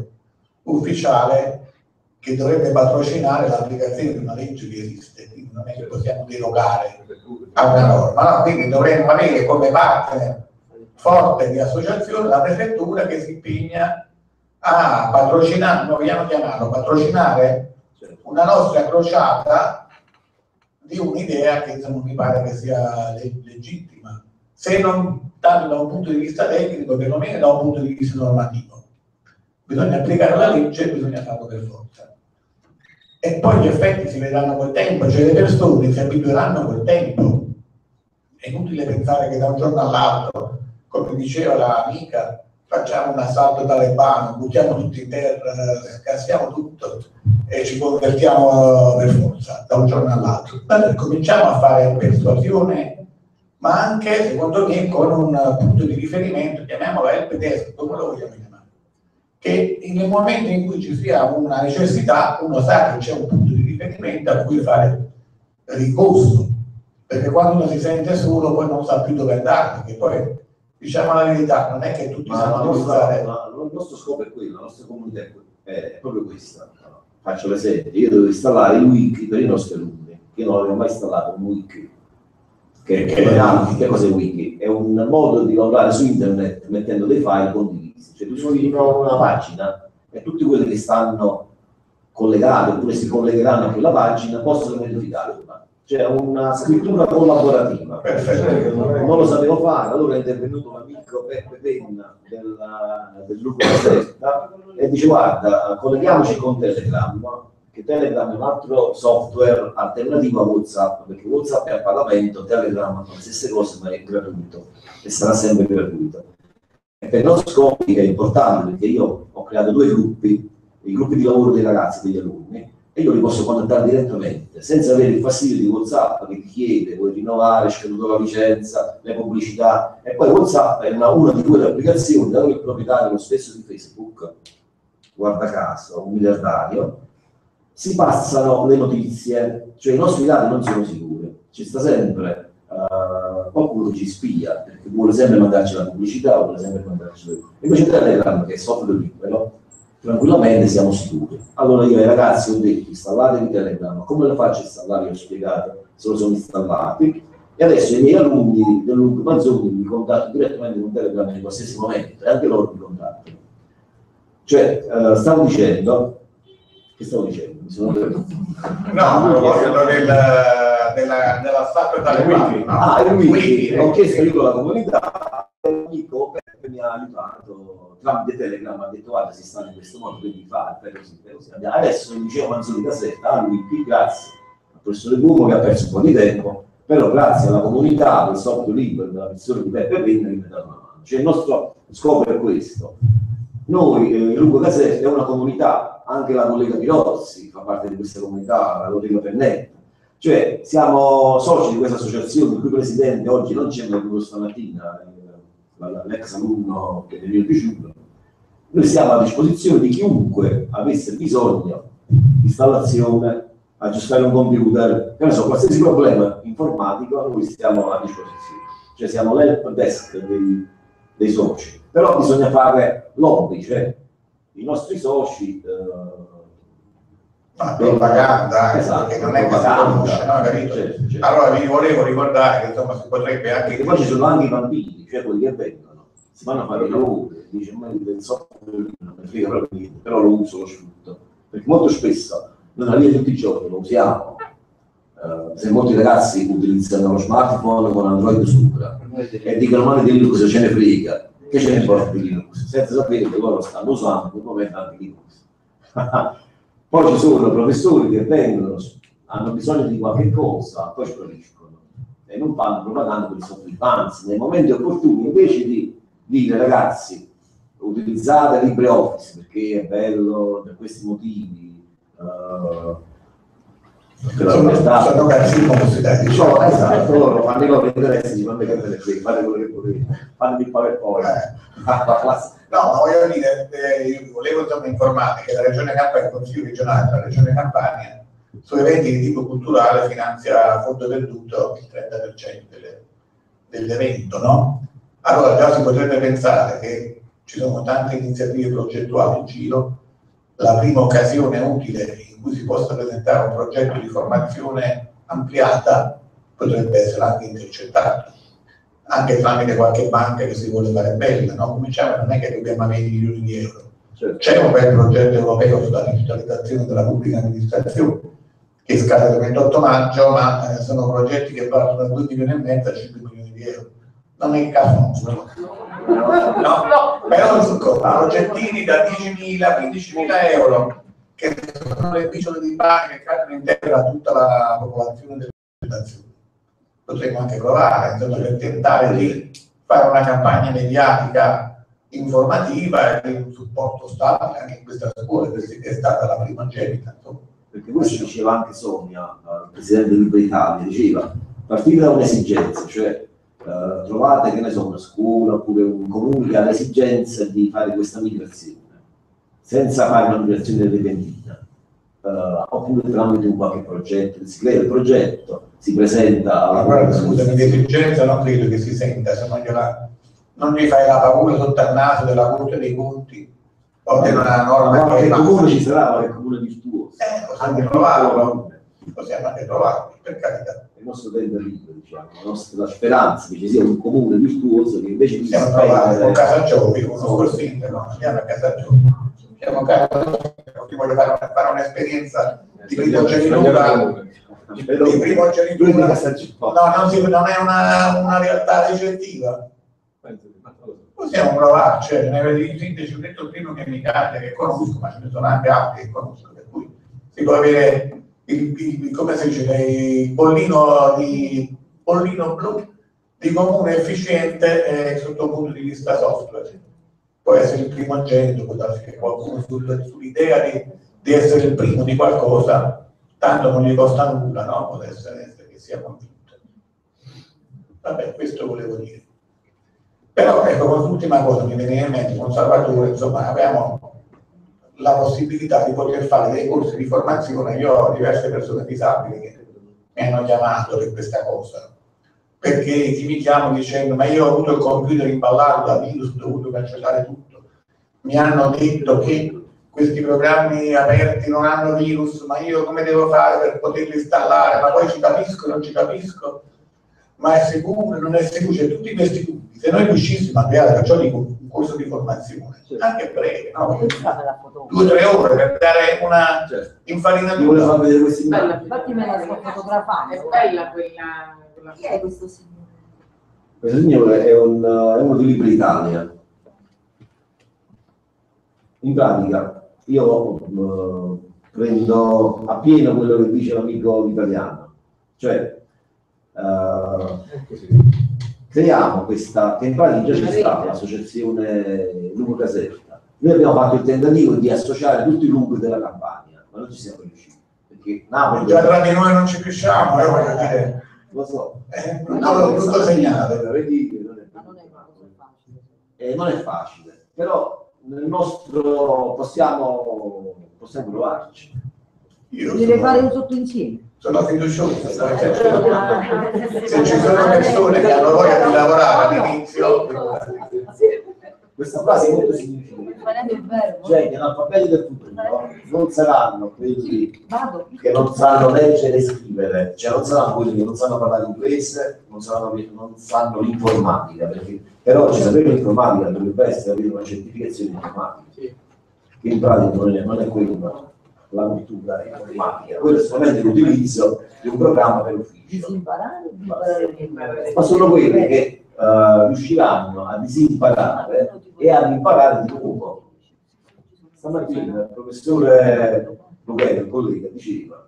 ufficiale che dovrebbe patrocinare l'applicazione di una legge che esiste, quindi non è che possiamo derogare a una norma, no? Quindi dovremmo avere come partner forte di associazione la prefettura che si impegna a patrocinare, noi vogliamo chiamarlo, patrocinare una nostra crociata di un'idea che non mi pare che sia legittima, se non tanto da un punto di vista tecnico, perlomeno da un punto di vista normativo. Bisogna applicare la legge e bisogna farlo per forza. E poi gli effetti si vedranno col tempo, cioè le persone si abitueranno col tempo. È inutile pensare che da un giorno all'altro, come diceva l'amica, facciamo un assalto talebano, buttiamo tutti in terra, scassiamo tutto e ci convertiamo per forza da un giorno all'altro. Allora, cominciamo a fare persuasione, ma anche, secondo me, con un punto di riferimento, chiamiamolo helpdesk, come lo vogliamo chiamare, che nel momento in cui ci sia una necessità, uno sa che c'è un punto di riferimento a cui fare ricorso, perché quando uno si sente solo poi non sa più dove andare, perché poi, diciamo la verità, non è che tutti sanno utilizzare. Il nostro scopo è quello, la nostra comunità è proprio questa. Faccio l'esempio, io devo installare il wiki per i nostri alunni, che non avevo mai installato un wiki. Che cos'è wiki? È un modo di lavorare su internet mettendo dei file condivisi, cioè tu scrivi una pagina e tutti quelli che stanno collegati oppure si collegheranno a quella pagina possono modificarla. cioè una scrittura collaborativa. Perfetto. Non lo sapevo fare, allora è intervenuto l'amico Peppe Penna del gruppo Caserta e dice guarda, colleghiamoci con Telegram, che Telegram è un altro software alternativo a WhatsApp, perché WhatsApp è a pagamento, Telegram fa le stesse cose ma è gratuito e sarà sempre gratuito. E per noi scopi è importante perché io ho creato 2 gruppi, i gruppi di lavoro dei ragazzi, degli alunni, e io li posso contattare direttamente, senza avere il fastidio di WhatsApp che ti chiede, vuoi rinnovare, scaduto la licenza, le pubblicità, e poi WhatsApp è una di quelle applicazioni, dato che il proprietario è lo stesso di Facebook, guarda caso, un miliardario, si passano le notizie, cioè i nostri dati non sono sicuri, ci sta sempre qualcuno che ci spia, perché vuole sempre mandarci la pubblicità, vuole sempre mandarci invece Telegram, che è software libero, tranquillamente siamo sicuri. Allora io ai ragazzi ho detto installatevi Telegram, come lo faccio a installare? Io ho spiegato, se lo sono installati, e adesso i miei alunni del gruppo Manzoni mi contattano direttamente con Telegram in qualsiasi momento, e anche loro mi contattano. Cioè, stavo dicendo, che stavo dicendo? Mi sono perduto. No, a proposito della statua Telegram. Ah, il wiki, ho chiesto io alla comunità, l'amico Peppe mi ha aiutato tramite Telegram, ha detto guarda si sta in questo modo, quindi fa, così. Adesso mi diceva Manzoni Caserta, wiki, grazie al professore Bumo che ha perso un po' di tempo, però grazie alla comunità, del software libero, della persona di Peppe Penna che mi ha dato una mano. Cioè il nostro scopo è questo. Noi, il Lugo Caserta è una comunità, anche la collega Pirozzi fa parte di questa comunità, la collega Pennetta. Cioè, siamo soci di questa associazione, il cui presidente oggi non c'è venuto stamattina, l'ex alunno che mi è piaciuto. Noi siamo a disposizione di chiunque avesse bisogno di installazione, aggiustare un computer, che ne so, qualsiasi problema informatico, noi stiamo a disposizione. Cioè, siamo l'help desk dei soci. Però bisogna fare lobby, cioè i nostri soci... propaganda, esatto, che non è che si conosce, no? Capito? Certo. Allora vi volevo ricordare che insomma si potrebbe anche... Perché poi ci sono anche i bambini, cioè quelli che vengono, si vanno a fare i lavori, dice ma il software non mi frega proprio niente, però lo uso, lo sfrutto. Perché molto spesso, noi la via tutti i giorni lo usiamo, se molti ragazzi utilizzano lo smartphone con Android sopra e dicono ma di Linux ce ne frega, che ce ne importa di Linux, senza sapere che loro stanno usando in momento anche Linux. Poi ci sono professori che vengono, hanno bisogno di qualche cosa, poi spariscono e non fanno propaganda per i software, anzi nei momenti opportuni invece di dire ragazzi utilizzate LibreOffice perché è bello per questi motivi, sono cazzini diciamo, esatto, loro fanno i loro interessi, fanno che te ne frega, fate quello che volete, fanno il PowerPoint. No, ma voglio dire, io volevo insomma informare che la Regione Campania, il Consiglio regionale della Regione Campania, su eventi di tipo culturale finanzia a fondo perduto il 30% dell'evento, no? Allora già si potrebbe pensare che ci sono tante iniziative progettuali in giro, la prima occasione utile in cui si possa presentare un progetto di formazione ampliata potrebbe essere anche intercettato, anche tramite qualche banca che si vuole fare bella, no? Cominciamo, non è che dobbiamo avere milioni di euro. Certo. C'è un bel progetto europeo sulla digitalizzazione della pubblica amministrazione che scade il 28 maggio, ma sono progetti che partono da 2 milioni e mezzo a 5 milioni di euro. Non è il caso, no, però sono progettini da 10.000, 15.000 euro che sono le briciole di pane che cadono in terra a tutta la popolazione dell'abitazione. Potremmo anche provare, insomma, per tentare di fare una campagna mediatica informativa e di un supporto stabile anche in questa scuola, che è stata la primogenita. Perché questo diceva anche Sonia, il presidente di Libera Italia, diceva partite da un'esigenza, cioè trovate che ne so una scuola oppure un comune che ha l'esigenza di fare questa migrazione senza fare una migrazione repentina, oppure tramite un qualche progetto, si crea il progetto, si presenta alla... Guarda, scusami, di esigenza non credo che si senta, se non gli fai la paura sotto al naso della Corte dei Conti o di una norma che comune ci sarà, ma che comune virtuoso. Possiamo anche trovarlo, per carità. Il nostro tempo è libero, diciamo, la nostra speranza che ci sia un comune virtuoso che invece di possiamo trovare con Casaggioli, conosco il sindaco, andiamo a Casaggioli. Ti voglio fare un'esperienza di primogenitura il primogenitura. Non è una realtà ricettiva. Possiamo provarci, in sintesi ho detto il primo che mi cade, che conosco, ma ce ne sono anche altri che conosco, per cui si può avere come si dice, il bollino blu di comune efficiente sotto il punto di vista software. Può essere il primogenito, può darsi che qualcuno sull'idea di essere il primo di qualcosa, tanto non gli costa nulla, no? Può essere che sia convinto. Vabbè, questo volevo dire. Però ecco, l'ultima cosa mi viene in mente, con Salvatore, insomma, abbiamo la possibilità di poter fare dei corsi di formazione. Io ho diverse persone disabili che mi hanno chiamato per questa cosa, perché chi mi chiama dicendo ma io ho avuto il computer imballato da virus, ho dovuto cancellare tutto, mi hanno detto che questi programmi aperti non hanno virus, ma io come devo fare per poterli installare, ma poi ci capisco, non ci capisco, ma è sicuro, non è sicuro, cioè, tutti questi dubbi. Se noi riuscissimo a creare, perciò dico, un corso di formazione, anche breve, no? 2 o 3 ore per dare una infarinatura. Infatti me la sto fotografando. È bella quella. Chi è questo signore? Questo signore è uno di Libri Italia. In pratica, io prendo appieno quello che dice l'amico italiano, cioè creiamo questa, che in pratica già c'è stata l'associazione Lungo Caserta. Noi abbiamo fatto il tentativo di associare tutti i lunghi della Campania, ma non ci siamo riusciti, perché Napoli già tra di noi non ci riusciamo, voglio dire. Lo so, tutto segnale. Non è facile, però nel nostro possiamo provarci. Deve fare un sottoinsieme. Sono fiducioso, se ci sono persone che hanno voglia di lavorare all'inizio. Questa frase è molto significativa. Cioè, gli analfabeti del futuro non saranno quelli che non sanno leggere e scrivere, cioè non saranno quelli che non sanno parlare inglese, non sanno l'informatica, perché per oggi sapere l'informatica dovrebbe essere avere una certificazione informatica, che in pratica non è quello. La cultura informatica, quello è solamente l'utilizzo di un programma per ufficio. Ma sono quelli che riusciranno a disimparare e ad imparare di nuovo. Stamattina il professore Lucchesi, il collega, diceva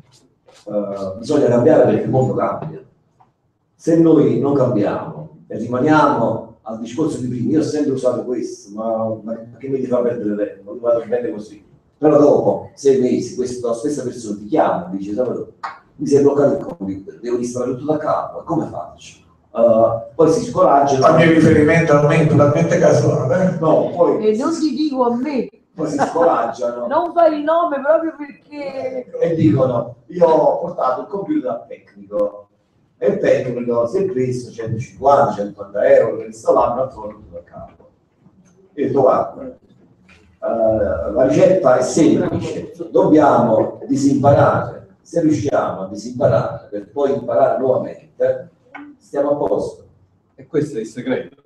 bisogna cambiare perché il mondo cambia. Se noi non cambiamo e rimaniamo al discorso di prima, io ho sempre usato questo, ma che mi fa perdere tempo, mi vado bene così. Però dopo 6 mesi questa stessa persona ti chiama e dice mi sei bloccato il computer, devo installare tutto da capo, come faccio? Poi si scoraggiano. Fammi riferimento a me totalmente casuale. No, poi e non ti dico a me. Poi si scoraggiano. Non fai il nome proprio perché. E dicono, io ho portato il computer al tecnico e il tecnico si è preso 150-180 euro per installarlo a tutto da capo. E ho detto guarda, la ricetta è semplice, dobbiamo disimparare. Se riusciamo a disimparare per poi imparare nuovamente, stiamo a posto. E questo è il segreto.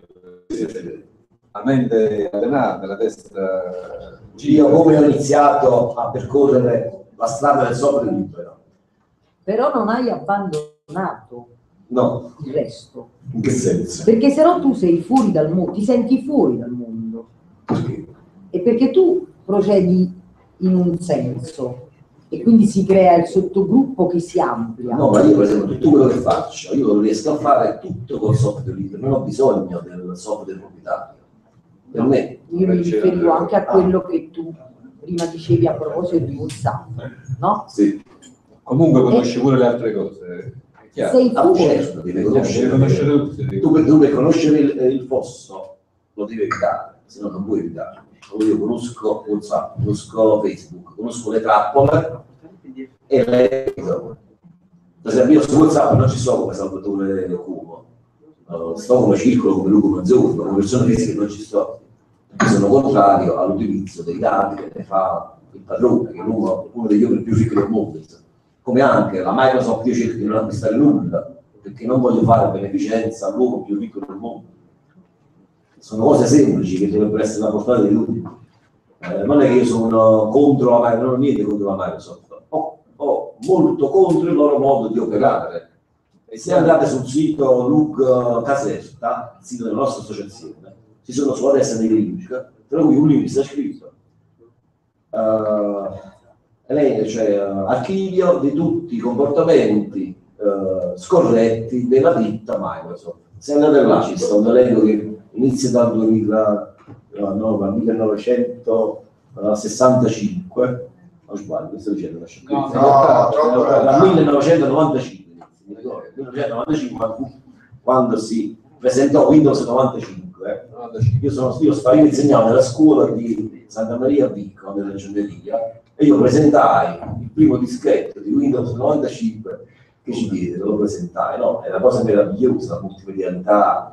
La mente allenata, la testa gira. Io come ho iniziato a percorrere la strada del software libero. Però non hai abbandonato il resto. In che senso? Perché se no tu sei fuori dal mondo, ti senti fuori dal mondo. Perché? E perché tu procedi in un senso e quindi si crea il sottogruppo che si amplia. No, ma io per esempio tutto quello che faccio, io lo riesco a fare tutto col software libero, non ho bisogno del software proprietario. Per me. Io mi riferivo anche a quello che tu prima dicevi a proposito di WhatsApp, no? Sì. Comunque conosci pure le altre cose. È chiaro. Sei fuori. Certo, devi conoscere tutti. Tu per conoscere il fosso lo devi evitare, se no non puoi evitare. Io conosco WhatsApp, conosco Facebook, conosco le trappole e le evito. Per esempio io su WhatsApp non ci sono come Salvatore Cuomo, sto come circolo, come lui, come Zolfo, come persone fisiche non ci sto. Sono contrario all'utilizzo dei dati che ne fa il padrone, che è uno degli uomini più ricchi del mondo. Come anche la Microsoft, io cerco di non acquistare nulla, perché non voglio fare beneficenza all'uomo più ricco del mondo. Sono cose semplici che dovrebbero essere alla portata di tutti. Non è che io sono contro la Microsoft, non ho niente contro la Microsoft. Ho o molto contro il loro modo di operare. E se andate sul sito LUG Caserta, il sito della nostra associazione, ci sono sulla destra dei link, tra cui un link sta scritto archivio di tutti i comportamenti scorretti della ditta Microsoft. Se andate là ci sta un elenco che inizia dal 1965, non sbaglio, sto dicendo dal 1995, mi ricordo, 1995 quando si presentò Windows 95. Io stavo insegnando nella scuola di Santa Maria Vico, nella Ragioneria, e io presentai il primo dischetto di Windows 95 che ci diede, lo presentai, no? È una cosa meravigliosa, la multimedialità,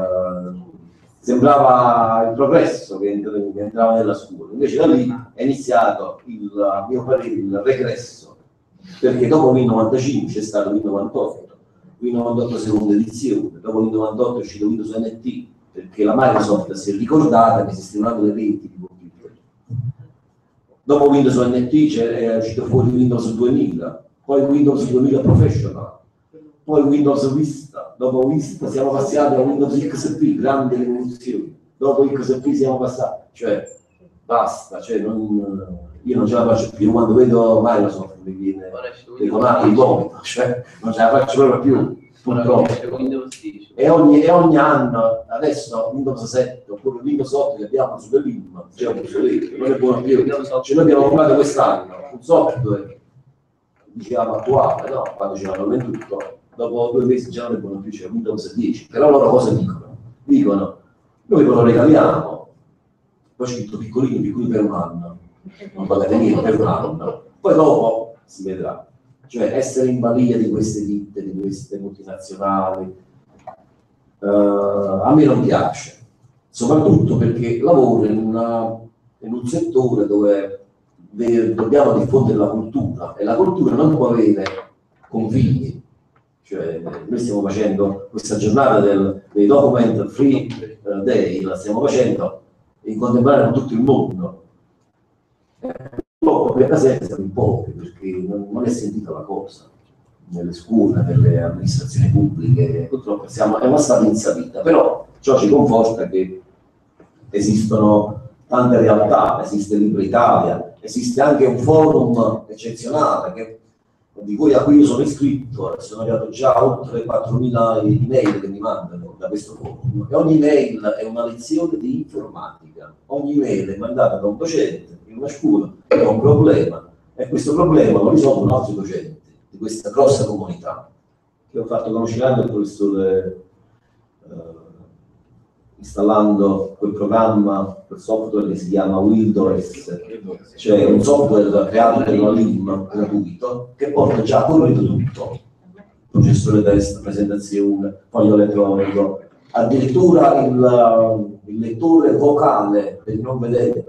sembrava il progresso che entrava nella scuola. Invece da lì è iniziato, a mio parere, il regresso, perché dopo il 95 c'è stato il 98, il 98 seconda edizione, dopo il 98 è uscito Windows NT, perché la Microsoft si è ricordata che esistevano le reti di computer. Dopo Windows NT è uscito fuori Windows 2000, poi Windows 2000 Professional, poi Windows Vista, dopo Vista siamo passati a Windows XP, grande rivoluzione, dopo XP siamo passati, cioè basta, cioè io non ce la faccio più, quando vedo Microsoft mi viene telefonato di vomito, cioè non ce la faccio proprio più, purtroppo. E ogni anno, adesso Windows 7 oppure Windows 8 che abbiamo sulle LIM, cioè non è buono più, cioè noi abbiamo comprato quest'anno un software, diciamo attuale, no? Quando ce l'hanno venduto, dopo 2 mesi già non è buono più, c'è Windows 10, però loro cosa dicono? Dicono, noi ve lo regaliamo, poi c'è scritto piccolini per un anno, non pagate niente per un anno, poi dopo si vedrà. Cioè essere in balia di queste ditte, di queste multinazionali, a me non piace, soprattutto perché lavoro in un settore dove dobbiamo diffondere la cultura, e la cultura non può avere confini. Cioè, noi stiamo facendo questa giornata dei Document Free Day, la stiamo facendo in contemporanea con tutto il mondo. Purtroppo per Caserta siamo in pochi, perché non è sentita la cosa. Nelle scuole, nelle amministrazioni pubbliche, purtroppo è una strada insalita, però ciò ci conforta che esistono tante realtà, esiste Libra Italia, esiste anche un forum eccezionale a cui io sono iscritto, sono arrivato già oltre 4.000 email che mi mandano da questo forum, e ogni email è una lezione di informatica, ogni email è mandata da un docente in una scuola che ha un problema, e questo problema lo risolvono altri docenti di questa grossa comunità, che ho fatto conoscere il professore installando quel programma, quel software che si chiama Windows, cioè un software creato per una LIM gratuito che porta già corretto tutto, processore test, presentazione, foglio elettronico, addirittura il lettore vocale per non vedere,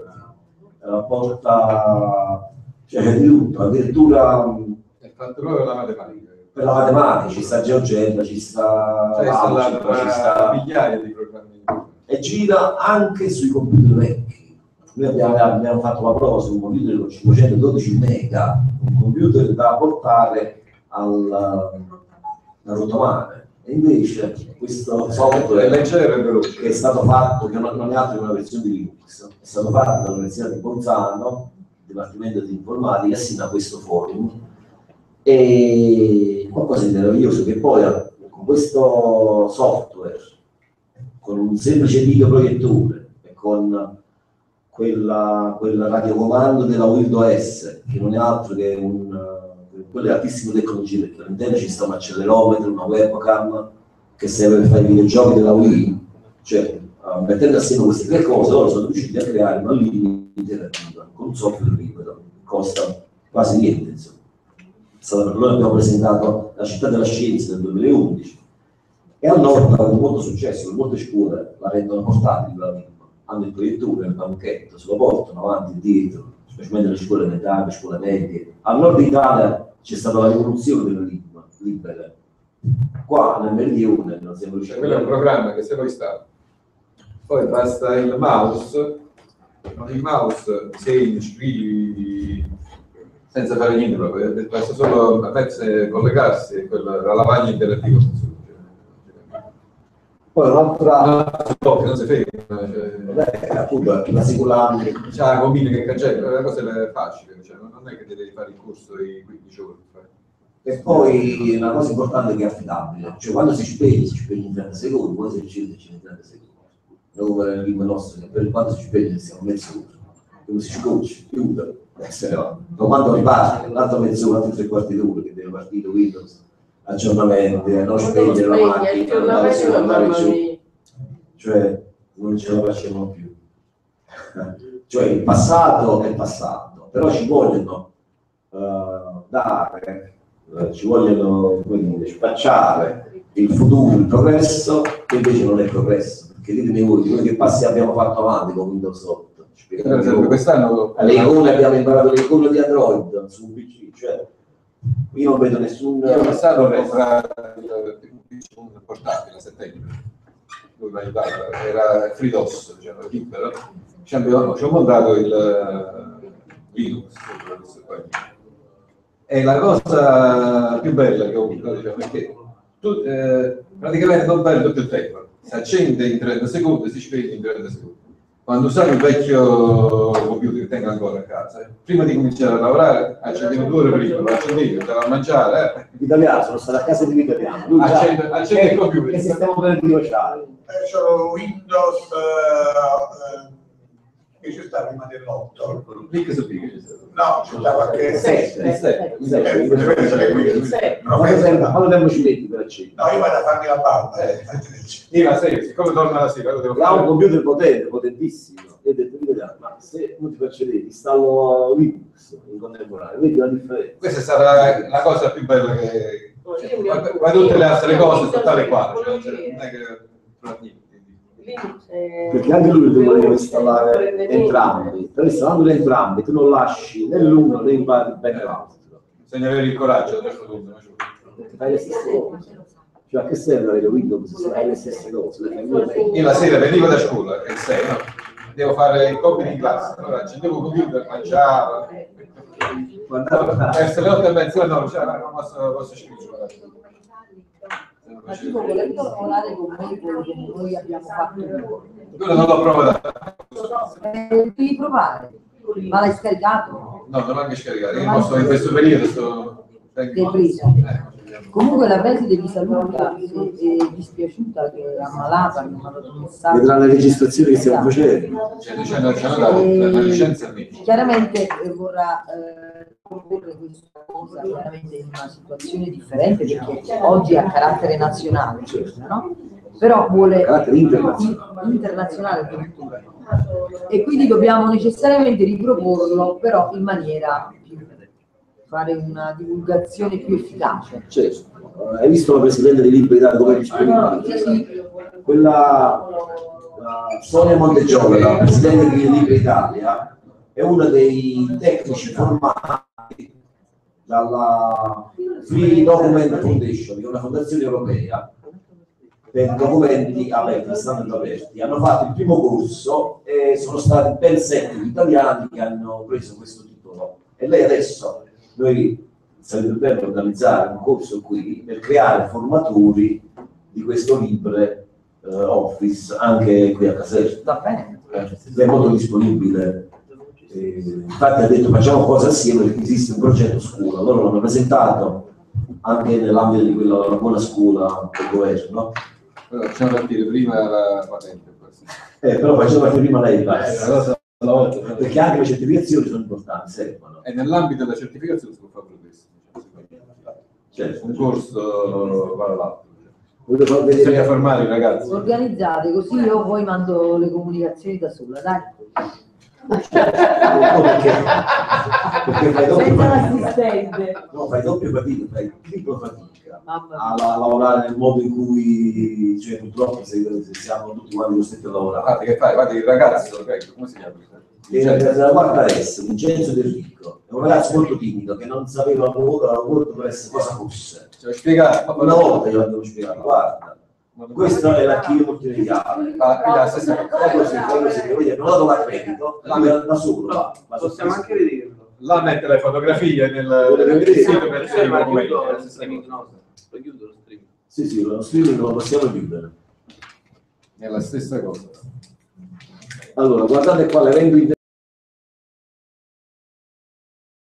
porta, cioè di tutto, addirittura per la matematica ci sta GeoGebra, ci sta migliaia di programmi e gira anche sui computer vecchi. Noi abbiamo fatto la prova su un computer con 512 mega, un computer da portare alla rotomare, e invece questo software è leggero e veloce, che è stato fatto, che non è altro che una versione di Linux, è stato fatto dall'Università di Bolzano, Dipartimento di Informatica, assieme a questo forum, e qualcosa di meraviglioso, che poi con questo software, con un semplice videoproiettore e con quel radiocomando della Windows, che non è altro che quelle altissime tecnologie, perché all'interno ci sta un accelerometro, una webcam che serve per fare i videogiochi della Wii, cioè mettendo assieme queste 3 cose loro sono riusciti a creare una linea interattiva con un software libero, costa quasi niente, insomma. Noi abbiamo presentato la Città della Scienza nel 2011 e al nord ha avuto molto successo, molte scuole la rendono portatile, hanno il proiettore, il banchetto, se lo portano avanti e indietro, specialmente le scuole elementari, le scuole medie. Al nord Italia c'è stata la rivoluzione delle lingue libere, qua nel meridione non siamo riusciti. Quello è un programma che se lo installa, poi basta il mouse, con il mouse segni, scrivi, senza fare niente proprio, basta solo a pezzi collegarsi e la lavagna interattiva. Poi un'altra, Non si ferma, appunto, la sicurezza. c'è la combina che cancella, la cosa è facile, cioè, non è che devi fare il corso di 15 ore. E poi una cosa importante che è affidabile, cioè quando si spegne in 30 secondi, quando si riceve in 30 secondi. Non come nel libro nostro, che per quando si spegne siamo mezz'ora, come si coach, chiuda, se no. Quando riparte, l'altra mezz'ora, altri 3/4 d'ora che deve partire Windows, aggiornamenti, non spegnere la macchina, andare giù, cioè non ce la facciamo più. Cioè il passato è passato, però ci vogliono dare, ci vogliono, come dire, spacciare il futuro, il progresso, che invece non è progresso, perché ditemi voi, noi che passi abbiamo fatto avanti con Windows 8? Per esempio, quest'anno alle icone abbiamo imparato le icone di Android su un PC, cioè io non vedo nessun. Io quest'anno ho comprato un portatile a settembre, lui mi ha aiutato, era FreeDOS, diciamo, libero. Ci ho montato il Linux. E la cosa più bella che ho avuto, diciamo, è che tu, praticamente non perdi tutto il tempo. Si accende in 30 secondi e si spegne in 30 secondi. Quando usavi il vecchio computer che tengo ancora a casa, prima di cominciare a lavorare, accendevo 2 ore prima, lo accendevo, andavo a mangiare. L'italiano, sono stato a casa di un italiano. Lui accende il computer. Che sistema operativo c'ha? C'ho Windows, che ci sta prima dell'8. Clicca su clic, ci sta. No, c'è qualche 7. No, Quanto tempo ci metti per accendere? io vado a farmi la barba. Io la sera, siccome torna la sera, lo devo Ha un fare. computer potente, potentissimo, e ho detto, ma se non ti faccio vedere, installo Linux in contemporanea, vedi la differenza. Questa è stata la cosa più bella che... ma tutte le altre cose sono tale qua, cioè, non è che... Perché anche lui doveva installare entrambi, però installando entrambi tu non lasci né l'uno né impari bene l'altro. Bisogna avere il coraggio a questo punto. Perché fai le stesse cose. Cioè a che serve avere Windows se fai le stesse cose? Le fai bene. Io la sera venivo da scuola, che sei, no? Devo fare il compito in classe, allora accendevo il computer, mangiavo, verso le 8:30, no, cioè, non posso scrivere. Ma tipo volendo lavorare con noi, quello che noi abbiamo fatto, Quello non l'ho provato. devi provare, ma l'hai scaricato? No, non l'ho anche scaricato, io posso in questo periodo sto... L'hai preso? Comunque la preside di Saluta è dispiaciuta che è ammalata, mi ha mandato un messaggio. Vedrà le registrazioni che stiamo facendo. Cioè, ci hanno dato la licenza a me. Chiaramente vorrà proporre questa cosa chiaramente in una situazione differente perché oggi ha carattere nazionale, no? Però vuole Carattere internazionale. internazionale addirittura. E quindi dobbiamo necessariamente riproporlo, però in maniera più, fare una divulgazione più efficace. Certo. Hai visto la presidente di Libri Italia come disponibile? Sì. Quella Sonia Monteggiolo, la presidente di Libri Italia, è una dei tecnici formati dalla Free Document Foundation, che è una fondazione europea per documenti aperti, standard aperti. Hanno fatto il primo corso e sono stati ben 7 gli italiani che hanno preso questo titolo. E lei adesso, noi sarebbe bello organizzare un corso qui per creare formatori di questo Libre Office anche qui a Caserta. Va bene. È molto disponibile. Infatti ha detto facciamo cose assieme perché esiste un progetto scuola. Loro l'hanno presentato anche nell'ambito di quella buona scuola del governo. Allora, facciamo partire prima la patente. Però facciamo partire prima lei, La volta, perché anche le certificazioni sono importanti, servono. e nell'ambito della certificazione si può fare questo. Certo. Un corso va all'altro. Voglio far Bisogna vedere formare i ragazzi. Organizzate così io poi mando le comunicazioni da sola, dai. no, perché fai doppio Senza fatica. l'assistente. No, fai doppio fatica, fai triplo fatica Mamma a lavorare nel modo in cui, cioè purtroppo se siamo tutti quanti costretti a lavorare. Guarda che fai? Guarda il ragazzo, come si chiama? La quarta S, Vincenzo Del Ricco, è un ragazzo molto timido che non sapeva WordPress cosa fosse. Ce lo spiega Una volta glielo devo spiegare, guarda, questo è l'archivio multimediale. la stessa cosa. È così, vedi, abbiamo dato l'accredito, da solo. Possiamo anche vederlo. là mette le fotografie nel sito per i documenti, è la stessa cosa. Lo chiudo lo streaming. Sì, lo streaming lo possiamo chiudere. È la stessa cosa. Allora, guardate qua l'evento